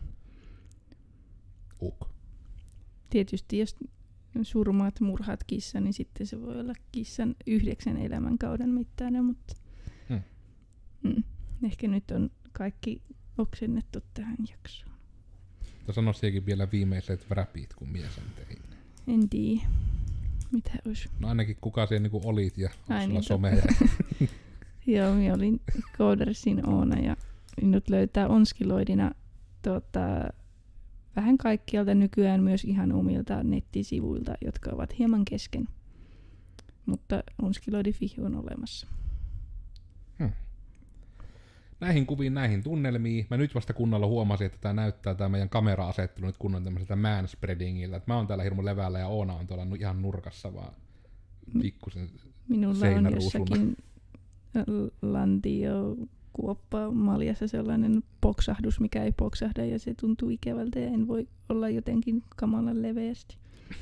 Uk. Tietysti jos surmaat, murhaat kissan, niin sitten se voi olla kissan yhdeksän elämänkauden mittainen, mutta Hmm. mm. ehkä nyt on kaikki oksennettu tähän jaksoon. Mutta sanoisikin vielä viimeiset räpit, kun mies sen tein. En tiedä, mitä olisi. No ainakin kuka siellä niinku olit ja Ai onko sulla niin, someja. Joo, minä olin Koodersin Oona ja minut löytää Onskiloidina tota, vähän kaikkialta nykyään myös ihan omilta nettisivuilta, jotka ovat hieman kesken. Mutta Onskiloidi piste fi on olemassa. Hmm. Näihin kuviin, näihin tunnelmiin. Mä nyt vasta kunnolla huomasin, että tää näyttää tää meidän kamera-asettelu nyt kunnon tämmöiseltä manspreadingiltä. Että mä oon täällä hirmu levällä ja Oona on tuolla nu- ihan nurkassa vaan pikkusen Minulla on seinäruusuna. jossakin lantio kuoppa maljassa sellainen poksahdus, mikä ei poksahda ja se tuntuu ikävältä ja en voi olla jotenkin kamalan leveästi.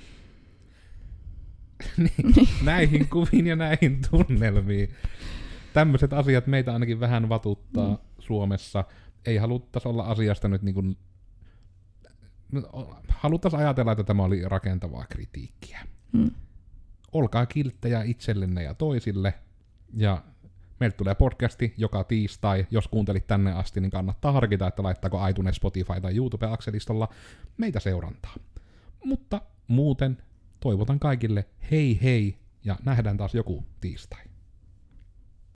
niin, näihin kuviin ja näihin tunnelmiin. Tämmöiset asiat meitä ainakin vähän vatuttaa mm. Suomessa. Ei haluttaisi olla asiasta nyt niin kuin... Haluttaisiin ajatella, että tämä oli rakentavaa kritiikkiä. Mm. Olkaa kilttejä itsellenne ja toisille. Ja meiltä tulee podcasti joka tiistai. Jos kuuntelit tänne asti, niin kannattaa harkita, että laittaako iTunes, Spotify tai YouTube-akselistolla meitä seurantaa. Mutta muuten toivotan kaikille hei hei ja nähdään taas joku tiistai.